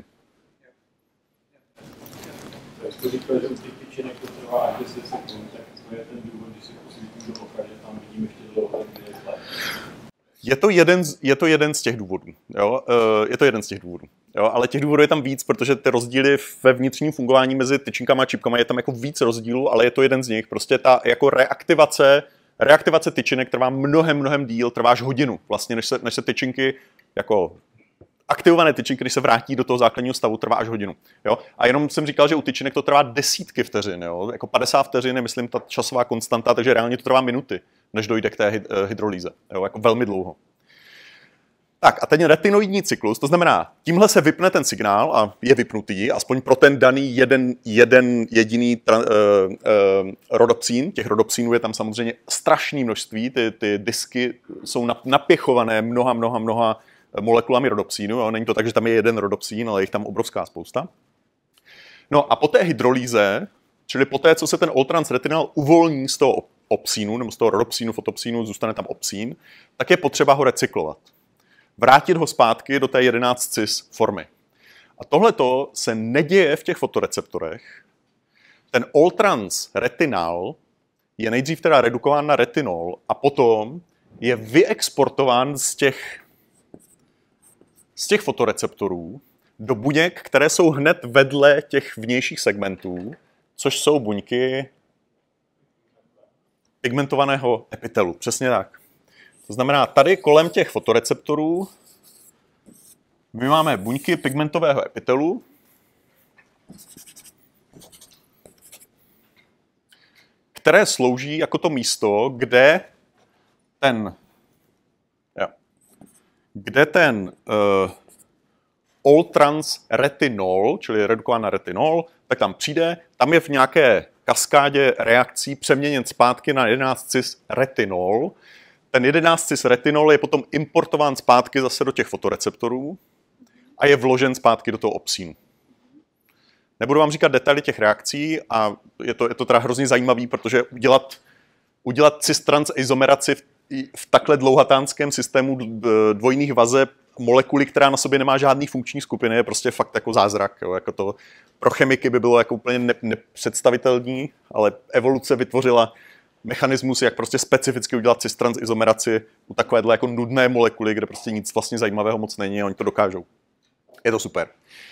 S4: To říkal, že u těch tyčinek to trvá až 10 sekund, tak to je ten důvod, když si posvítím do oka, že tam vidím ještě dlouho, kde je tlak.
S1: Je to jeden z těch důvodů. Jo? Je to jeden z těch důvodů. Jo? Ale těch důvodů je tam víc, protože ty rozdíly ve vnitřním fungování mezi tyčinkama a čípkama je tam jako víc rozdílů, ale je to jeden z nich. Prostě ta jako reaktivace tyčinek trvá mnohem díl, trvá až hodinu, vlastně, než se tyčinky, jako aktivované tyčinky, když se vrátí do toho základního stavu, trvá až hodinu. Jo? A jenom jsem říkal, že u tyčinek to trvá desítky vteřin, jo? Jako 50 vteřin je, myslím, ta časová konstanta, takže reálně to trvá minuty, než dojde k té hydrolýze. Jo? Jako velmi dlouho. Tak a ten retinoidní cyklus, to znamená, tímhle se vypne ten signál a je vypnutý, aspoň pro ten daný jeden jediný rodopsín. Těch rodopsínů je tam samozřejmě strašné množství, ty disky jsou napěchované mnoha molekulami rodopsínu. Jo? Není to tak, že tam je jeden rodopsín, ale je jich tam obrovská spousta. No a po té hydrolýze, čili po té, co se ten all-trans retinál uvolní z toho opsínu, nebo z toho rodopsínu, fotopsínu, zůstane tam opsín, tak je potřeba ho recyklovat. Vrátit ho zpátky do té 11 cis formy. A tohleto se neděje v těch fotoreceptorech. Ten all-trans retinal je nejdřív teda redukován na retinol a potom je vyexportován z těch fotoreceptorů do buněk, které jsou hned vedle těch vnějších segmentů, což jsou buňky pigmentovaného epitelu. Přesně tak. To znamená, tady kolem těch fotoreceptorů my máme buňky pigmentového epitelu, které slouží jako to místo, kde ten all-trans retinol, čili redukován na retinol, tak tam přijde, tam je v nějaké kaskádě reakcí přeměněn zpátky na 11-cis retinol. Ten 11-cis retinol je potom importován zpátky zase do těch fotoreceptorů a je vložen zpátky do toho opsínu. Nebudu vám říkat detaily těch reakcí a je to teda hrozně zajímavý, protože udělat cis-trans izomeraci v takhle dlouhatánském systému dvojných vazeb molekuly, která na sobě nemá žádný funkční skupiny, je prostě fakt jako zázrak. Jo. Jako to pro chemiky by bylo jako úplně nepředstavitelný, ale evoluce vytvořila mechanismus, jak prostě specificky udělat cis-trans izomeraci u takovéhle jako nudné molekuly, kde prostě nic vlastně zajímavého moc není a oni to dokážou. Je to super.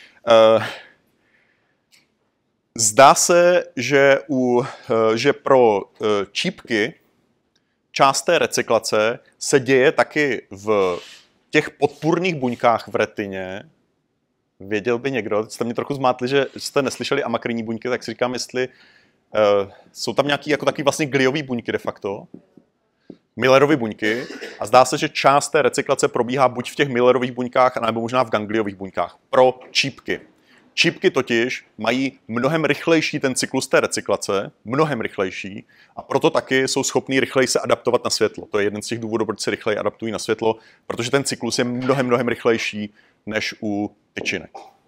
S1: Zdá se, že pro čípky část té recyklace se děje taky v těch podpůrných buňkách v retině. Věděl by někdo, jste mě trochu zmátli, že jste neslyšeli amakrinní buňky, tak si říkám, jestli jsou tam nějaký jako taky vlastně gliový buňky de facto, Millerovy buňky, a zdá se, že část té recyklace probíhá buď v těch Millerových buňkách, nebo možná v gangliových buňkách pro čípky. Čípky totiž mají mnohem rychlejší ten cyklus té recyklace, mnohem rychlejší, a proto taky jsou schopní rychleji se adaptovat na světlo. To je jeden z těch důvodů, proč se rychleji adaptují na světlo, protože ten cyklus je mnohem rychlejší než u tyčinek.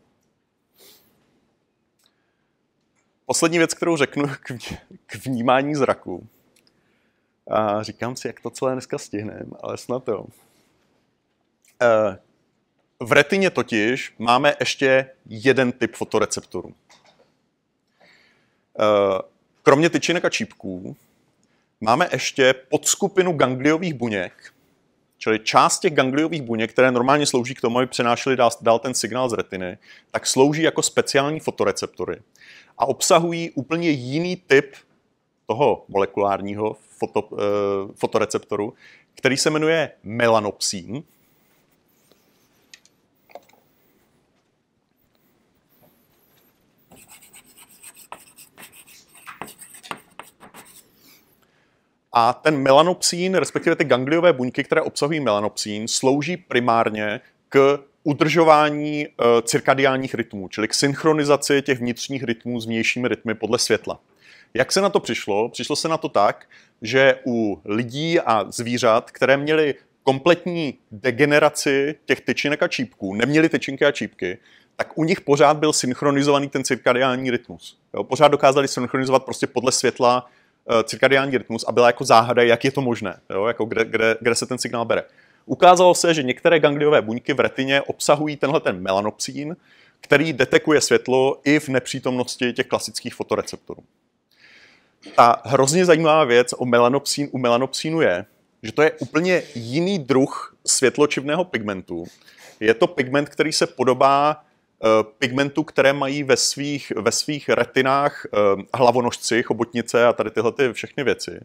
S1: Poslední věc, kterou řeknu k vnímání zraku. A říkám si, jak to celé dneska stihneme, ale snad jo. V retině totiž máme ještě jeden typ fotoreceptorů. Kromě tyčinek a čípků máme ještě podskupinu gangliových buněk, čili část těch gangliových buněk, které normálně slouží k tomu, aby přenášely dál ten signál z retiny, tak slouží jako speciální fotoreceptory a obsahují úplně jiný typ toho molekulárního fotoreceptoru, který se jmenuje melanopsin. A ten melanopsin, respektive ty gangliové buňky, které obsahují melanopsin, slouží primárně k udržování cirkadiálních rytmů, čili k synchronizaci těch vnitřních rytmů s vnějšími rytmy podle světla. Jak se na to přišlo? Přišlo se na to tak, že u lidí a zvířat, které měly kompletní degeneraci těch tyčinek a čípků, neměly tyčinky a čípky, tak u nich pořád byl synchronizovaný ten cirkadiální rytmus. Jo? Pořád dokázali synchronizovat prostě podle světla cirkadiální rytmus a byla jako záhada, jak je to možné, jo? Jako kde se ten signál bere. Ukázalo se, že některé gangliové buňky v retině obsahují tenhle ten melanopsin, který detekuje světlo i v nepřítomnosti těch klasických fotoreceptorů. Ta hrozně zajímavá věc u melanopsinu je, že to je úplně jiný druh světločivného pigmentu. Je to pigment, který se podobá pigmentu, které mají ve svých retinách hlavonožci, chobotnice a tady tyhle všechny věci.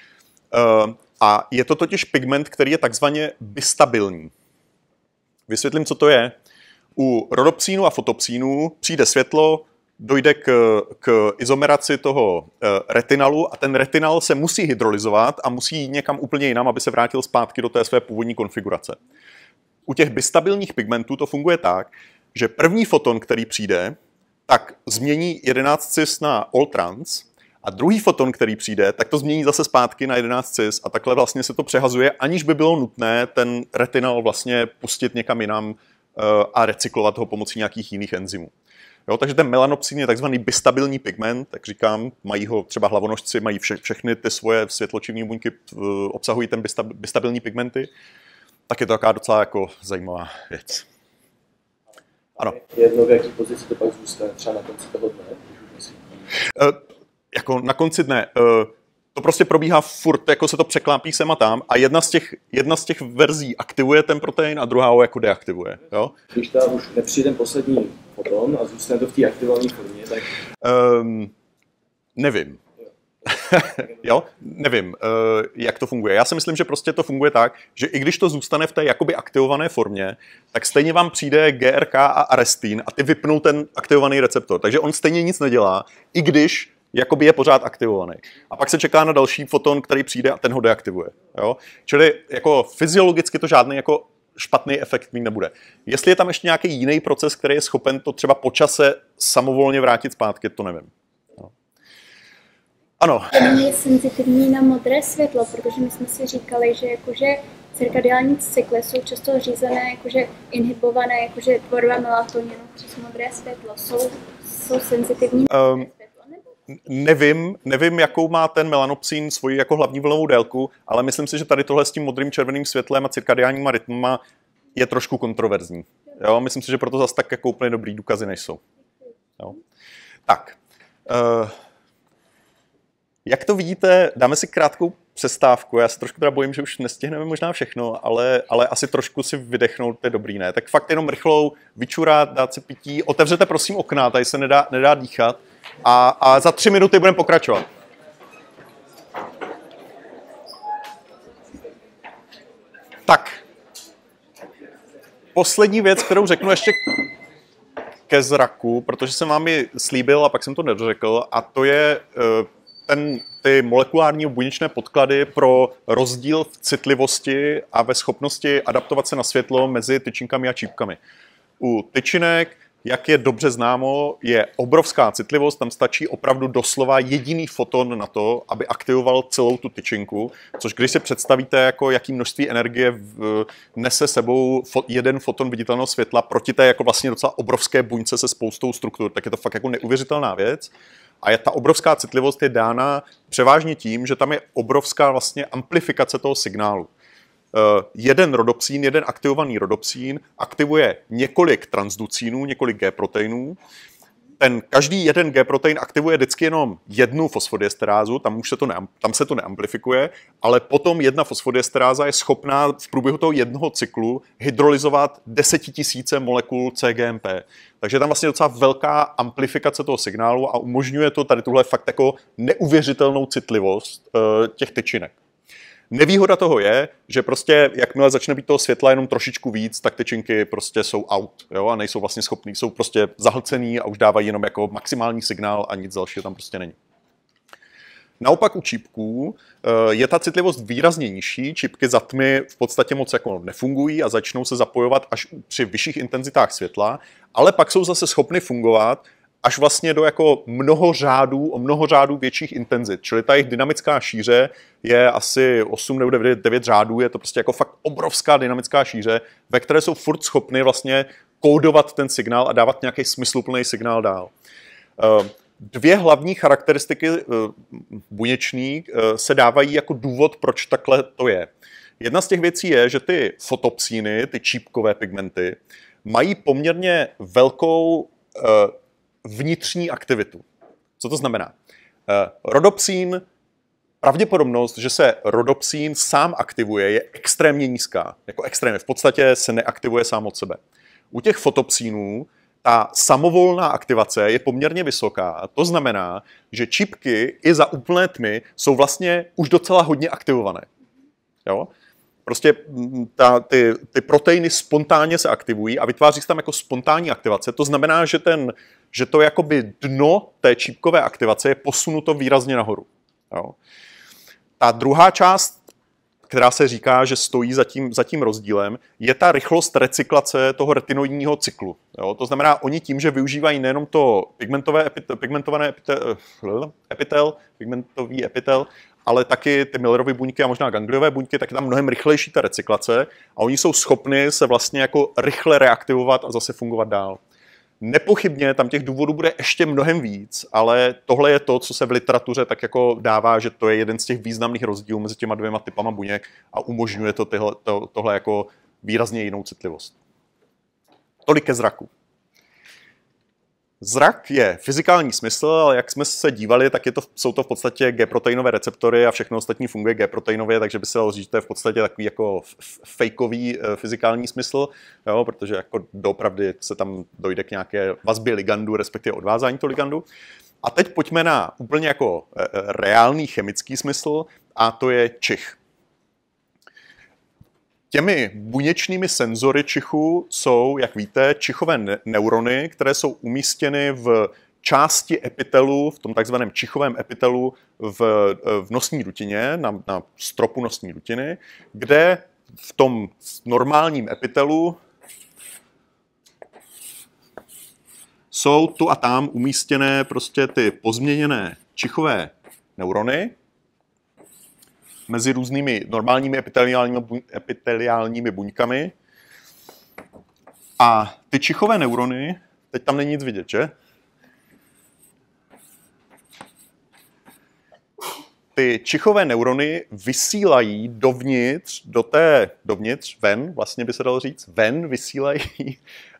S1: A je to totiž pigment, který je takzvaně bistabilní. Vysvětlím, co to je. U rodopsínu a fotopsínu přijde světlo, dojde k izomeraci toho retinalu a ten retinal se musí hydrolyzovat a musí jít někam úplně jinam, aby se vrátil zpátky do té své původní konfigurace. U těch bistabilních pigmentů to funguje tak, že první foton, který přijde, tak změní 11-cis na all-trans a druhý foton, který přijde, tak to změní zase zpátky na 11-cis a takhle vlastně se to přehazuje, aniž by bylo nutné ten retinal vlastně pustit někam jinam a recyklovat ho pomocí nějakých jiných enzymů. Jo, takže ten melanopsin je takzvaný bistabilní pigment, tak říkám, mají ho třeba hlavonožci, mají všechny ty svoje světločivní buňky, obsahují ten bistabilní pigmenty, tak je to taková docela jako zajímavá věc. Ano.
S5: Jedno, v jaký pozici to pak zůstane, třeba na konci toho dne, když už nesvítí.
S1: Jako na konci dne. To prostě probíhá furt, jako se to překlápí sem a tam a jedna z těch verzí aktivuje ten protein a druhá ho jako deaktivuje. Jo?
S5: Když ta už nepřijde ten poslední foton a zůstane to v té aktivální formě, tak...
S1: Nevím. Jo? Nevím, jak to funguje. Já si myslím, že prostě to funguje tak, že i když to zůstane v té jakoby aktivované formě, tak stejně vám přijde GRK a arestin a ty vypnou ten aktivovaný receptor. Takže on stejně nic nedělá, i když jakoby je pořád aktivovaný. A pak se čeká na další foton, který přijde a ten ho deaktivuje. Jo? Čili jako fyziologicky to žádný jako špatný efekt mít nebude. Jestli je tam ještě nějaký jiný proces, který je schopen to třeba po čase samovolně vrátit zpátky, to nevím. No. Ano.
S2: Je senzitivní na modré světlo, protože my jsme si říkali, že jakože cirkadiální cykly jsou často řízené, jakože inhibované, jakože tvorba melatoninu přes modré světlo. Jsou senzitivní na modré světlo?
S1: Nevím, jakou má ten melanopsin svoji jako hlavní vlnovou délku, ale myslím si, že tady tohle s tím modrým červeným světlem a cirkadiálníma rytmama je trošku kontroverzní. Jo? Myslím si, že proto zase tak jako úplně dobrý důkazy nejsou. Jo? Tak. Jak to vidíte, dáme si krátkou přestávku. Já se trošku teda bojím, že už nestihneme možná všechno, ale asi trošku si vydechnout, to je dobrý, ne? Tak fakt jenom rychlou vyčurat, dát si pití. Otevřete prosím okna, tady se nedá dýchat. A za 3 minuty budeme pokračovat. Tak. Poslední věc, kterou řeknu ještě ke zraku, protože jsem vám ji slíbil a pak jsem to nedořekl, a to je ty molekulární buněčné podklady pro rozdíl v citlivosti a ve schopnosti adaptovat se na světlo mezi tyčinkami a čípkami. U tyčinek, jak je dobře známo, je obrovská citlivost, tam stačí opravdu doslova jediný foton na to, aby aktivoval celou tu tyčinku, což když si představíte, jako jaký množství energie nese sebou jeden foton viditelného světla proti té jako vlastně docela obrovské buňce se spoustou struktur, tak je to fakt jako neuvěřitelná věc. A ta obrovská citlivost je dána převážně tím, že tam je obrovská vlastně amplifikace toho signálu. Jeden aktivovaný rodopsín aktivuje několik transducínů, několik G-proteinů. Každý jeden G-protein aktivuje vždycky jenom jednu fosfodiesterázu, tam se to neamplifikuje, ale potom jedna fosfodiesteráza je schopná v průběhu toho jednoho cyklu hydrolyzovat 10 000 molekul CGMP. Takže je tam vlastně docela velká amplifikace toho signálu a umožňuje to tady tuhle fakt jako neuvěřitelnou citlivost těch tyčinek. Nevýhoda toho je, že prostě jakmile začne být toho světla jenom trošičku víc, tak tyčinky prostě jsou out, jo, a nejsou vlastně schopný, jsou prostě zahlcený a už dávají jenom jako maximální signál a nic dalšího tam prostě není. Naopak u čípků je ta citlivost výrazně nižší, čípky za tmy v podstatě moc jako nefungují a začnou se zapojovat až při vyšších intenzitách světla, ale pak jsou zase schopny fungovat až vlastně do jako mnoho řádů větších intenzit. Čili ta jejich dynamická šíře je asi 8 nebo 9 řádů, je to prostě jako fakt obrovská dynamická šíře, ve které jsou furt schopny vlastně kódovat ten signál a dávat nějaký smysluplný signál dál. 2 hlavní charakteristiky buněčný se dávají jako důvod, proč takhle to je. Jedna z těch věcí je, že ty fotopsíny, ty čípkové pigmenty, mají poměrně velkou vnitřní aktivitu. Co to znamená? Rodopsín, pravděpodobnost, že se rodopsín sám aktivuje, je extrémně nízká. Jako extrémně. V podstatě se neaktivuje sám od sebe. U těch fotopsínů ta samovolná aktivace je poměrně vysoká. To znamená, že čípky i za úplné tmy jsou vlastně už docela hodně aktivované. Jo? Prostě ty proteiny spontánně se aktivují a vytváří se tam jako spontánní aktivace. To znamená, že to jakoby dno té čípkové aktivace je posunuto výrazně nahoru. Jo. Ta druhá část, která se říká, že stojí za tím rozdílem, je ta rychlost recyklace toho retinoidního cyklu. Jo. To znamená, oni tím, že využívají nejenom to pigmentový epitel, ale taky ty Millerovy buňky a možná gangliové buňky, tak je tam mnohem rychlejší ta recyklace a oni jsou schopni se vlastně jako rychle reaktivovat a zase fungovat dál. Nepochybně tam těch důvodů bude ještě mnohem víc, ale tohle je to, co se v literatuře tak jako dává, že to je jeden z těch významných rozdílů mezi těma 2 typama buněk a umožňuje to tohle jako výrazně jinou citlivost. Tolik ke zraku. Zrak je fyzikální smysl, ale jak jsme se dívali, tak jsou to v podstatě G-proteinové receptory a všechno ostatní funguje G-proteinově, takže by se dalo říct, že to je v podstatě takový jako fejkový fyzikální smysl, jo, protože jako doopravdy se tam dojde k nějaké vazbě ligandu, respektive odvázání toho ligandu. A teď pojďme na úplně jako reálný chemický smysl a to je čich. Těmi buněčnými senzory čichu jsou, jak víte, čichové neurony, které jsou umístěny v části epitelu, v tom takzvaném čichovém epitelu v nosní dutině, na stropu nosní dutiny, kde v tom normálním epitelu jsou tu a tam umístěné prostě ty pozměněné čichové neurony mezi různými normálními epiteliálními buňkami. A ty čichové neurony, teď tam není nic vidět, že? Ty čichové neurony vysílají dovnitř, ven, vlastně by se dalo říct, ven vysílají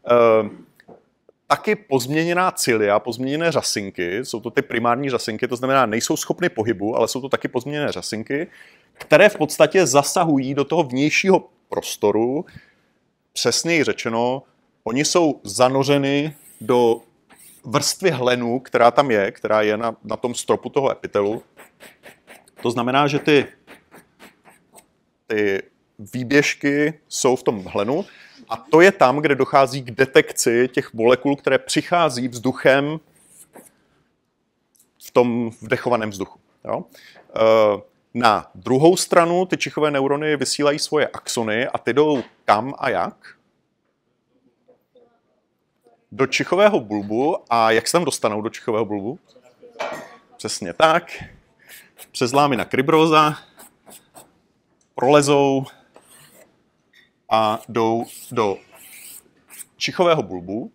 S1: taky pozměněná cilia, pozměněné řasinky, jsou to ty primární řasinky, to znamená, nejsou schopny pohybu, ale jsou to taky pozměněné řasinky, které v podstatě zasahují do toho vnějšího prostoru. Přesněji řečeno, oni jsou zanořeny do vrstvy hlenu, která je na tom stropu toho epitelu. To znamená, že ty výběžky jsou v tom hlenu a to je tam, kde dochází k detekci těch molekul, které přichází vzduchem v tom vdechovaném vzduchu. Jo? Na druhou stranu ty čichové neurony vysílají svoje axony a ty jdou kam a jak? Do čichového bulbu. A jak se tam dostanou do čichového bulbu? Přesně tak. Přes lamina cribrosa prolezou a jdou do čichového bulbu.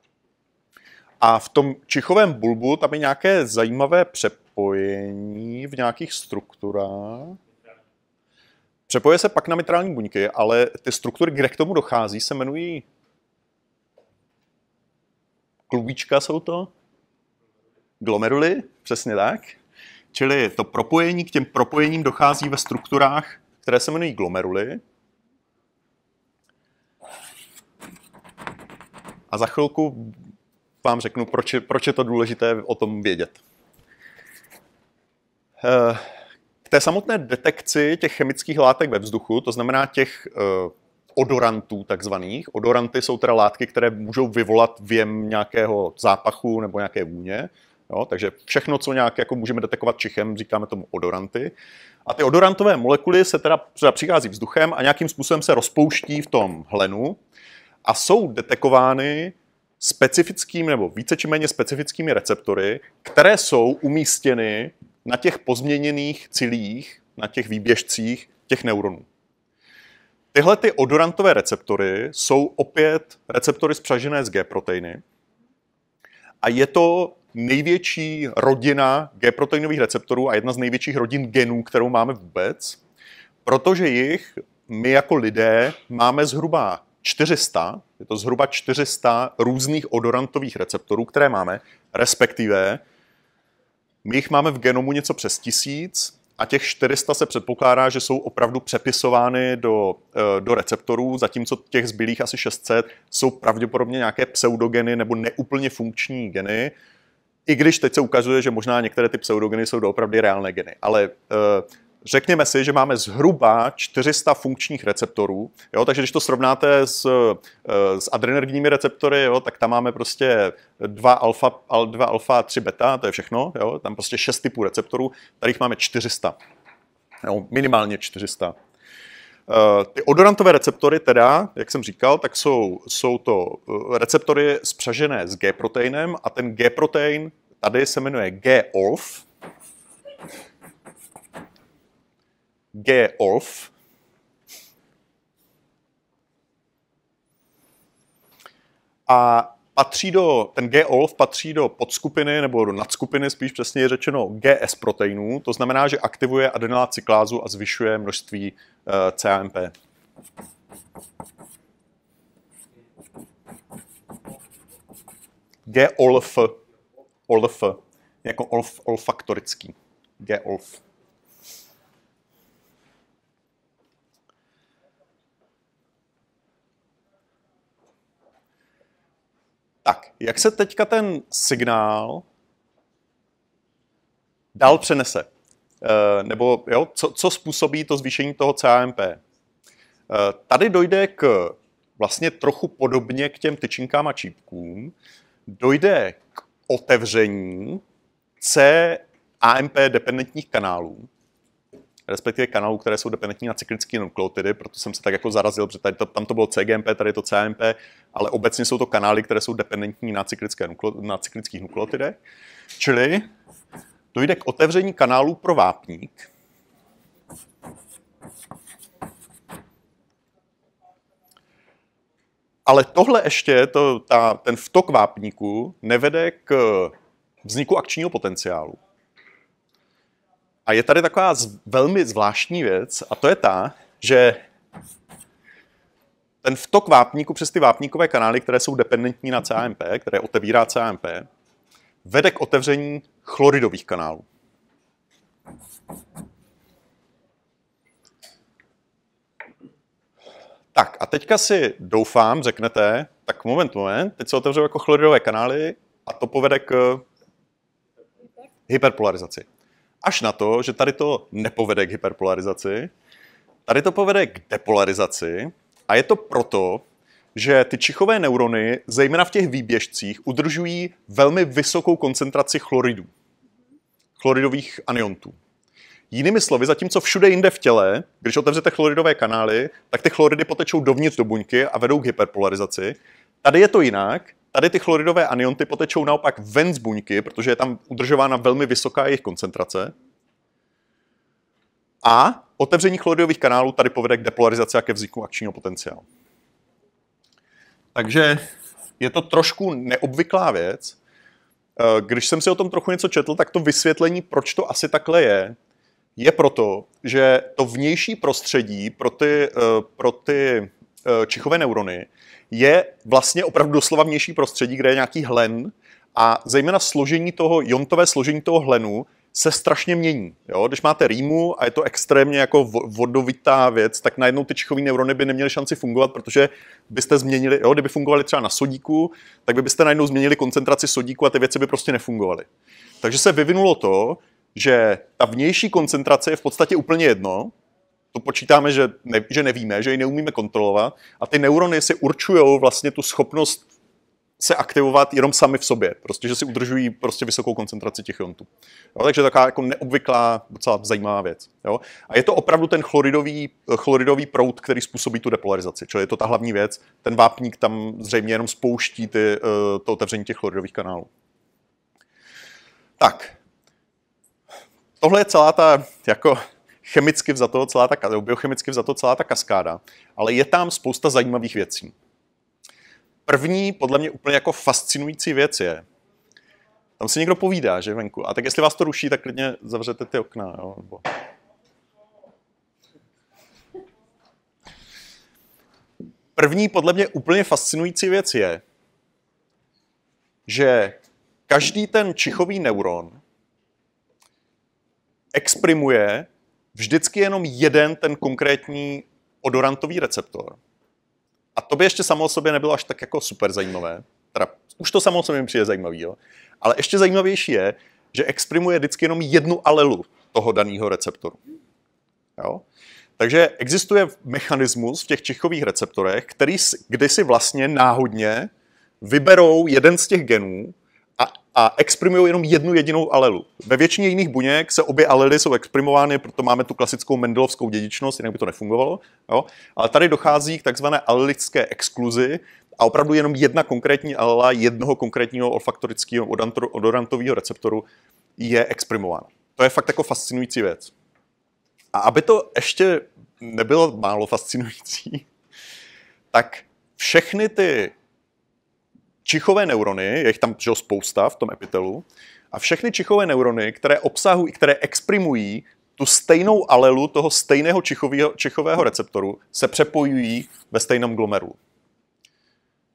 S1: A v tom čichovém bulbu tam je nějaké zajímavé přepojení v nějakých strukturách. Přepoje se pak na mitrální buňky, ale ty struktury, kde k tomu dochází, se jmenují klubíčka jsou to? Glomeruly, přesně tak. Čili to propojení, k těm propojením dochází ve strukturách, které se jmenují glomeruly. A za chvilku vám řeknu, proč je to důležité o tom vědět. K té samotné detekci těch chemických látek ve vzduchu, to znamená těch odorantů takzvaných. Odoranty jsou teda látky, které můžou vyvolat věm nějakého zápachu nebo nějaké vůně. Jo, takže všechno, co nějak jako můžeme detekovat čichem, říkáme tomu odoranty. A ty odorantové molekuly se teda přichází vzduchem a nějakým způsobem se rozpouští v tom hlenu a jsou detekovány specifickými nebo více či méně specifickými receptory, které jsou umístěny na těch pozměněných cilích, na těch výběžcích těch neuronů. Tyhle ty odorantové receptory jsou opět receptory spřažené z G-proteiny a je to největší rodina G-proteinových receptorů a jedna z největších rodin genů, kterou máme vůbec, protože jich my jako lidé máme zhruba 400, je to zhruba 400 různých odorantových receptorů, které máme, respektive my jich máme v genomu něco přes 1000 a těch 400 se předpokládá, že jsou opravdu přepisovány do receptorů, zatímco těch zbylých asi 600 jsou pravděpodobně nějaké pseudogeny nebo neúplně funkční geny, i když teď se ukazuje, že možná některé ty pseudogeny jsou doopravdy reálné geny. Ale řekněme si, že máme zhruba 400 funkčních receptorů, jo? Takže když to srovnáte s adrenergními receptory, jo? Tak tam máme prostě 2 alfa a 3 beta, to je všechno, jo? Tam prostě 6 typů receptorů, tady jich máme 400, jo? Minimálně 400. Ty odorantové receptory teda, jak jsem říkal, tak jsou to receptory spřažené s G-proteinem a ten G-protein tady se jmenuje G-olf. G-olf. A ten G-olf patří do podskupiny nebo do nadskupiny, spíš přesně řečeno GS proteinů, to znamená, že aktivuje adenylcyklázu a zvyšuje množství CAMP. G-olf. Olf. Jako olfaktorický. G-olf. Tak, jak se teďka ten signál dál přenese? Nebo jo, co způsobí to zvýšení toho CAMP? Tady dojde k vlastně trochu podobně k těm tyčinkám a čípkům, dojde k otevření CAMP dependentních kanálů, respektive kanálů, které jsou dependentní na cyklické nukleotidy, proto jsem se tak jako zarazil, protože tam to bylo CGMP, tady je to CAMP, ale obecně jsou to kanály, které jsou dependentní na cyklických nukleotidech. Čili dojde k otevření kanálů pro vápník. Ale tohle ještě, ten vtok vápníku nevede k vzniku akčního potenciálu. A je tady taková velmi zvláštní věc, a to je ta, že ten vtok vápníku přes ty vápníkové kanály, které jsou dependentní na CAMP, které otevírá CAMP, vede k otevření chloridových kanálů. Tak a teďka si doufám, řeknete, tak moment, teď se otevřou jako chloridové kanály a to povede k hyperpolarizaci. Až na to, že tady to nepovede k hyperpolarizaci, tady to povede k depolarizaci a je to proto, že ty čichové neurony, zejména v těch výběžcích, udržují velmi vysokou koncentraci chloridů, chloridových aniontů. Jinými slovy, zatímco všude jinde v těle, když otevřete chloridové kanály, tak ty chloridy potečou dovnitř do buňky a vedou k hyperpolarizaci. Tady je to jinak. Tady ty chloridové anionty potečou naopak ven z buňky, protože je tam udržována velmi vysoká jejich koncentrace. A otevření chloridových kanálů tady povede k depolarizaci a ke vzniku akčního potenciálu. Takže je to trošku neobvyklá věc. Když jsem si o tom trochu něco četl, tak to vysvětlení, proč to asi takhle je proto, že to vnější prostředí pro ty čichové neurony je vlastně opravdu doslova vnější prostředí, kde je nějaký hlen a zejména jontové složení toho hlenu se strašně mění. Jo? Když máte rýmu a je to extrémně jako vodovitá věc, tak najednou ty čichové neurony by neměly šanci fungovat, protože byste změnili, kdyby fungovaly třeba na sodíku, tak byste najednou změnili koncentraci sodíku a ty věci by prostě nefungovaly. Takže se vyvinulo to, že ta vnější koncentrace je v podstatě úplně jedno, to počítáme, že nevíme, že ji neumíme kontrolovat a ty neurony si určují vlastně tu schopnost se aktivovat jenom sami v sobě, prostě, že si udržují prostě vysokou koncentraci těch iontů. Jo, takže taková jako neobvyklá, docela zajímavá věc. Jo. A je to opravdu ten chloridový proud, který způsobí tu depolarizaci, čili je to ta hlavní věc. Ten vápník tam zřejmě jenom spouští to otevření těch chloridových kanálů. Tak, tohle je celá ta, jako chemicky vzato, biochemicky vzato celá ta kaskáda, ale je tam spousta zajímavých věcí. První, podle mě úplně jako fascinující věc je, tam si někdo povídá, že venku, a tak jestli vás to ruší, tak klidně zavřete ty okna. Jo? Nebo... První, podle mě úplně fascinující věc je, že každý ten čichový neuron exprimuje vždycky jenom jeden ten konkrétní odorantový receptor. A to by ještě samo o sobě nebylo až tak jako super zajímavé. Teda už to samo o sobě mi přijde zajímavý, jo? Ale ještě zajímavější je, že exprimuje vždycky jenom jednu alelu toho daného receptoru. Jo? Takže existuje mechanismus v těch čichových receptorech, kdy si vlastně náhodně vyberou jeden z těch genů a exprimují jenom jednu jedinou alelu. Ve většině jiných buněk se obě alely jsou exprimovány, proto máme tu klasickou mendelovskou dědičnost, jinak by to nefungovalo. Jo? Ale tady dochází k takzvané alelické exkluzi a opravdu jenom jedna konkrétní alela jednoho konkrétního olfaktorického odorantového receptoru je exprimována. To je fakt jako fascinující věc. A aby to ještě nebylo málo fascinující, tak všechny ty čichové neurony, je jich tam spousta v tom epitelu, a všechny čichové neurony, které exprimují tu stejnou alelu toho stejného čichového receptoru, se přepojují ve stejném glomerulu.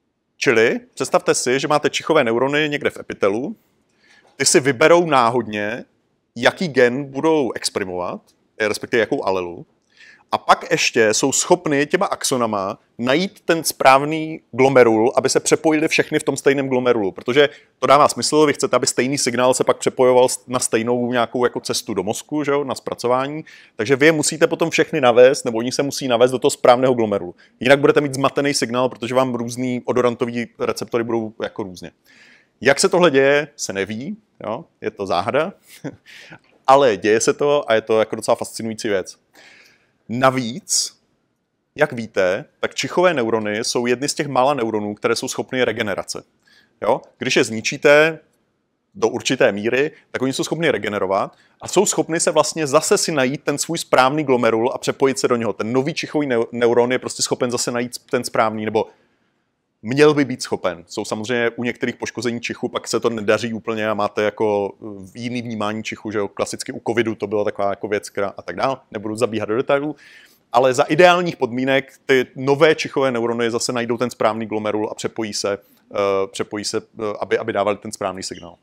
S1: Čili představte si, že máte čichové neurony někde v epitelu, ty si vyberou náhodně, jaký gen budou exprimovat, respektive jakou alelu, a pak ještě jsou schopny těma axonama najít ten správný glomerul, aby se přepojili všechny v tom stejném glomerulu, protože to dává smysl, vy chcete, aby stejný signál se pak přepojoval na stejnou nějakou jako cestu do mozku, že jo, na zpracování, takže vy je musíte potom všechny navést, nebo oni se musí navést do toho správného glomerulu. Jinak budete mít zmatený signál, protože vám různý odorantový receptory budou jako různě. Jak se tohle děje, se neví, jo? Je to záhada, ale děje se to a je to jako docela fascinující věc. Navíc, jak víte, tak čichové neurony jsou jedny z těch mála neuronů, které jsou schopny regenerace. Jo? Když je zničíte do určité míry, tak oni jsou schopni regenerovat a jsou schopni se vlastně zase si najít ten svůj správný glomerul a přepojit se do něho. Ten nový čichový neuron je prostě schopen zase najít ten správný, nebo měl by být schopen. Jsou samozřejmě u některých poškození čichu, pak se to nedaří úplně a máte jako jiný vnímání čichu, že jo, klasicky u covidu to byla taková jako věc, která a tak dál, nebudu zabíhat do detailů, ale za ideálních podmínek ty nové čichové neurony zase najdou ten správný glomerul a přepojí se aby dávali ten správný signál.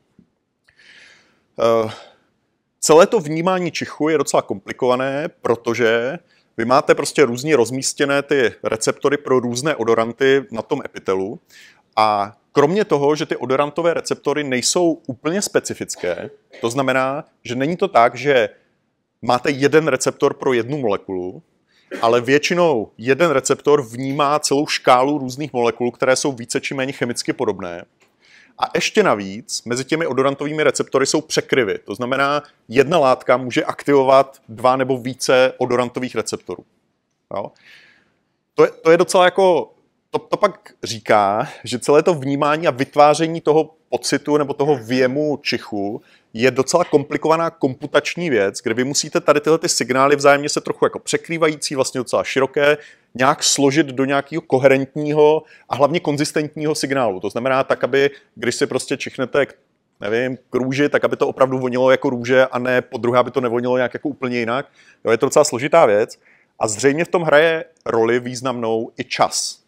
S1: Celé to vnímání čichu je docela komplikované, protože vy máte prostě různě rozmístěné ty receptory pro různé odoranty na tom epitelu a kromě toho, že ty odorantové receptory nejsou úplně specifické, to znamená, že není to tak, že máte jeden receptor pro jednu molekulu, ale většinou jeden receptor vnímá celou škálu různých molekul, které jsou více či méně chemicky podobné. A ještě navíc, mezi těmi odorantovými receptory jsou překryvy. To znamená, jedna látka může aktivovat 2 nebo více odorantových receptorů. Jo? To je docela jako... To pak říká, že celé to vnímání a vytváření toho pocitu nebo toho věmu čichu je docela komplikovaná komputační věc, kde vy musíte tady tyhle ty signály vzájemně se trochu jako překrývající, vlastně docela široké, nějak složit do nějakého koherentního a hlavně konzistentního signálu. To znamená tak, aby když si prostě čichnete k růži, tak aby to opravdu vonilo jako růže a ne podruhé, aby to nevonilo nějak jako úplně jinak. Jo, je to docela složitá věc a zřejmě v tom hraje roli významnou i čas.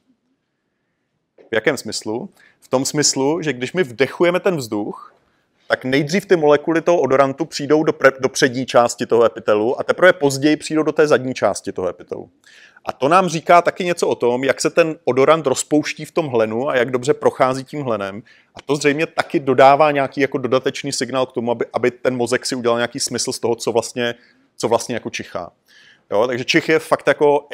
S1: V jakém smyslu? V tom smyslu, že když my vdechujeme ten vzduch, tak nejdřív ty molekuly toho odorantu přijdou do přední části toho epitelu a teprve později přijdou do té zadní části toho epitelu. A to nám říká taky něco o tom, jak se ten odorant rozpouští v tom hlenu a jak dobře prochází tím hlenem. A to zřejmě taky dodává nějaký jako dodatečný signál k tomu, aby ten mozek si udělal nějaký smysl z toho, co vlastně jako čichá. Jo, takže čich je fakt jako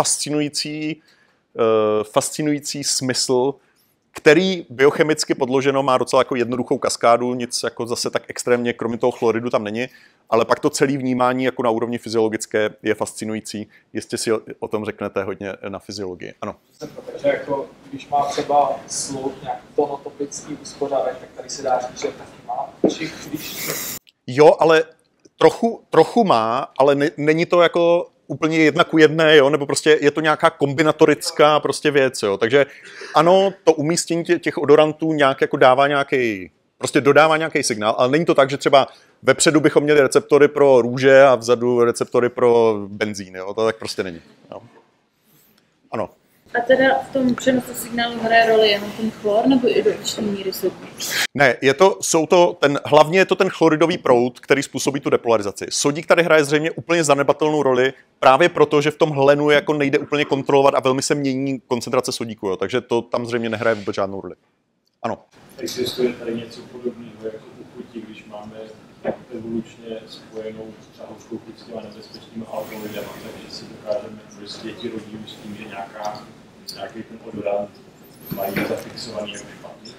S1: fascinující smysl, který biochemicky podloženo má docela jako jednoduchou kaskádu, nic jako zase tak extrémně, kromě toho chloridu tam není, ale pak to celé vnímání jako na úrovni fyziologické je fascinující. Jistě si o tom řeknete hodně na fyziologii. Ano.
S6: Takže jako, když má třeba sloup nějaký tonotopický uspořádek, tak tady se dá říct, že taky má čich, když...
S1: Jo, ale trochu má, ale není to jako úplně 1:1, jo, nebo prostě je to nějaká kombinatorická prostě věc, jo. Takže ano, to umístění těch odorantů nějak jako dává dodává nějaký signál, ale není to tak, že třeba vepředu bychom měli receptory pro růže a vzadu receptory pro benzín, jo. To tak prostě není. Jo. Ano.
S7: A teda v tom přenosu signálu hraje roli jenom ten chlor, nebo i do určité míry sodík?
S1: Ne, hlavně je to ten chloridový proud, který způsobí tu depolarizaci. Sodík tady hraje zřejmě úplně zanedbatelnou roli, právě proto, že v tom hlenu jako nejde úplně kontrolovat a velmi se mění koncentrace sodíku, jo, takže to tam zřejmě nehraje vůbec žádnou roli. Ano.
S4: Existuje tady něco podobného jako u chutí, když máme evolučně spojenou třeba hořkou chuť s těma nebezpečnými alkoholidama, takže si dokážeme, že se děti rodí s tím, že nějaký ten odorant mají zafixovaný jako špatný.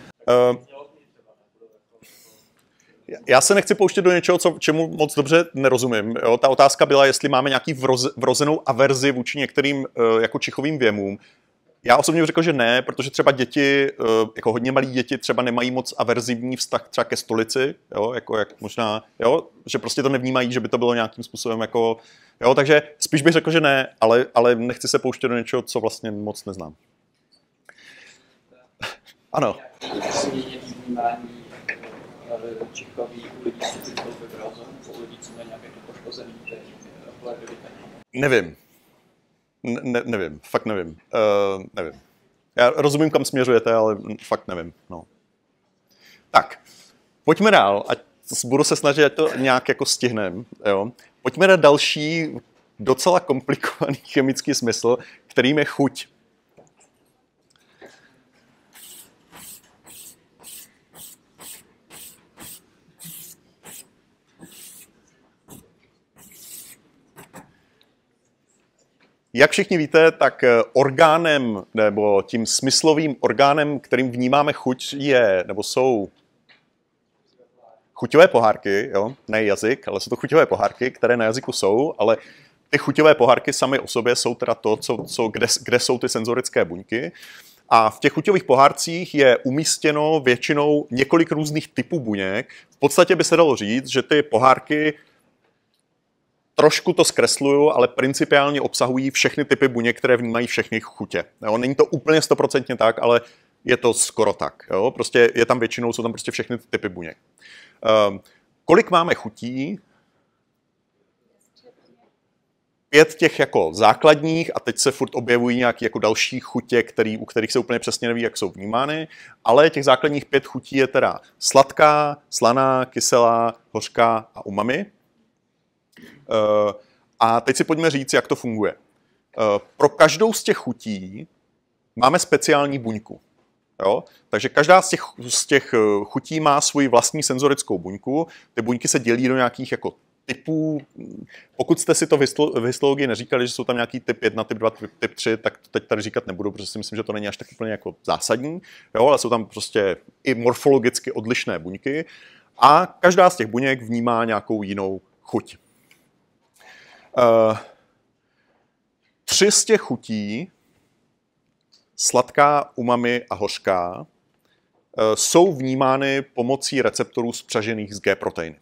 S1: Já se nechci pouštět do něčeho, čemu moc dobře nerozumím. Jo? Ta otázka byla, jestli máme nějaký vrozenou averzi vůči některým jako čichovým věmům. Já osobně bych řekl, že ne, protože třeba děti, jako hodně malí děti, třeba nemají moc averzivní vztah třeba ke stolici, jo? Jako jak možná, jo? Že prostě to nevnímají, že by to bylo nějakým způsobem jako, jo? Takže spíš bych řekl, že ne, ale nechci se pouštět do něčeho, co vlastně moc neznám. Ano.
S3: Vnímání čichový u lidí s cystickou fibrózou, u lidí, co mají nějaké poškozený
S1: Nevím. Nevím, fakt nevím. Nevím. Já rozumím, kam směřujete, ale fakt nevím. No. Tak, pojďme dál, ať budu se snažit, ať to nějak jako stihnem. Jo. Pojďme na další docela komplikovaný chemický smysl, kterým je chuť. Jak všichni víte, tak orgánem nebo tím smyslovým orgánem, kterým vnímáme chuť, jsou chuťové pohárky, jo? Ne jazyk, ale jsou to chuťové pohárky, které na jazyku jsou, ale ty chuťové pohárky samy o sobě jsou teda to, kde jsou ty senzorické buňky. A v těch chuťových pohárcích je umístěno většinou několik různých typů buněk. V podstatě by se dalo říct, že ty pohárky trošku to zkresluju, ale principiálně obsahují všechny typy buněk, které vnímají všechny chutě. Jo? Není to úplně 100% tak, ale je to skoro tak. Jo? Prostě je tam většinou, jsou tam prostě všechny typy buněk. Kolik máme chutí? 5 těch jako základních a teď se furt objevují nějaké jako další chutě, u kterých se úplně přesně neví, jak jsou vnímány, ale těch základních 5 chutí je teda sladká, slaná, kyselá, hořká a umami. A teď si pojďme říct, jak to funguje. Pro každou z těch chutí máme speciální buňku. Jo? Takže každá z těch chutí má svoji vlastní senzorickou buňku. Ty buňky se dělí do nějakých jako typů. Pokud jste si to v histologii neříkali, že jsou tam nějaký typ 1, typ 2, typ 3, tak to teď tady říkat nebudu, protože si myslím, že to není až tak úplně jako zásadní. Jo? Ale jsou tam prostě i morfologicky odlišné buňky. A každá z těch buněk vnímá nějakou jinou chuť. 3 z těch chutí, sladká, umami a hořká, jsou vnímány pomocí receptorů spřažených z G-proteiny.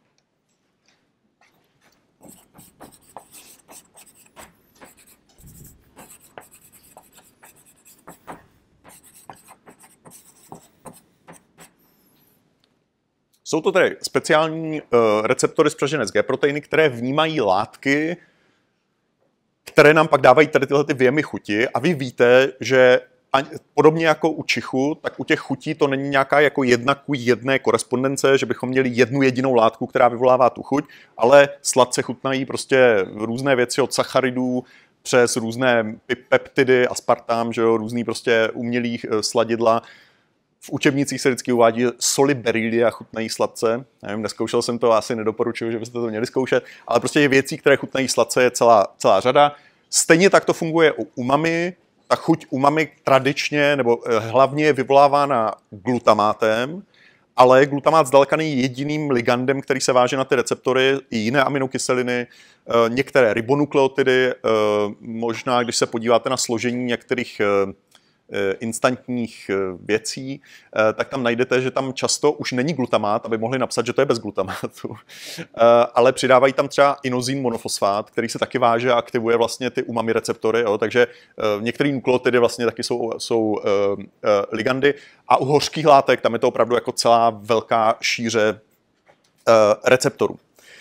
S1: Jsou to tedy speciální receptory spřažené z G-proteiny, které vnímají látky, které nám pak dávají tady tyhle ty vjemy chuti. A vy víte, že podobně jako u čichu, tak u těch chutí to není nějaká jako 1:1 korespondence, že bychom měli jednu jedinou látku, která vyvolává tu chuť, ale sladce chutnají prostě různé věci od sacharidů přes různé peptidy, aspartam, že jo, různý prostě umělý sladidla. V učebnicích se vždycky uvádí soli berylia chutnají sladce. Nevím, neskoušel jsem to, asi nedoporučuji, že byste to měli zkoušet, ale prostě je věcí, které chutnají sladce, je celá řada. Stejně tak to funguje u umami. Ta chuť umami tradičně nebo hlavně je vyvolávána glutamátem, ale glutamát zdaleka není jediným ligandem, který se váže na ty receptory, i jiné aminokyseliny, některé ribonukleotidy, možná když se podíváte na složení některých instantních věcí, tak tam najdete, že tam často už není glutamát, aby mohli napsat, že to je bez glutamátu, ale přidávají tam třeba inozín monofosfát, který se taky váže a aktivuje vlastně ty umami receptory, jo, takže některé nukleotidy vlastně taky jsou ligandy a u hořkých látek tam je to opravdu jako celá velká šíře receptorů.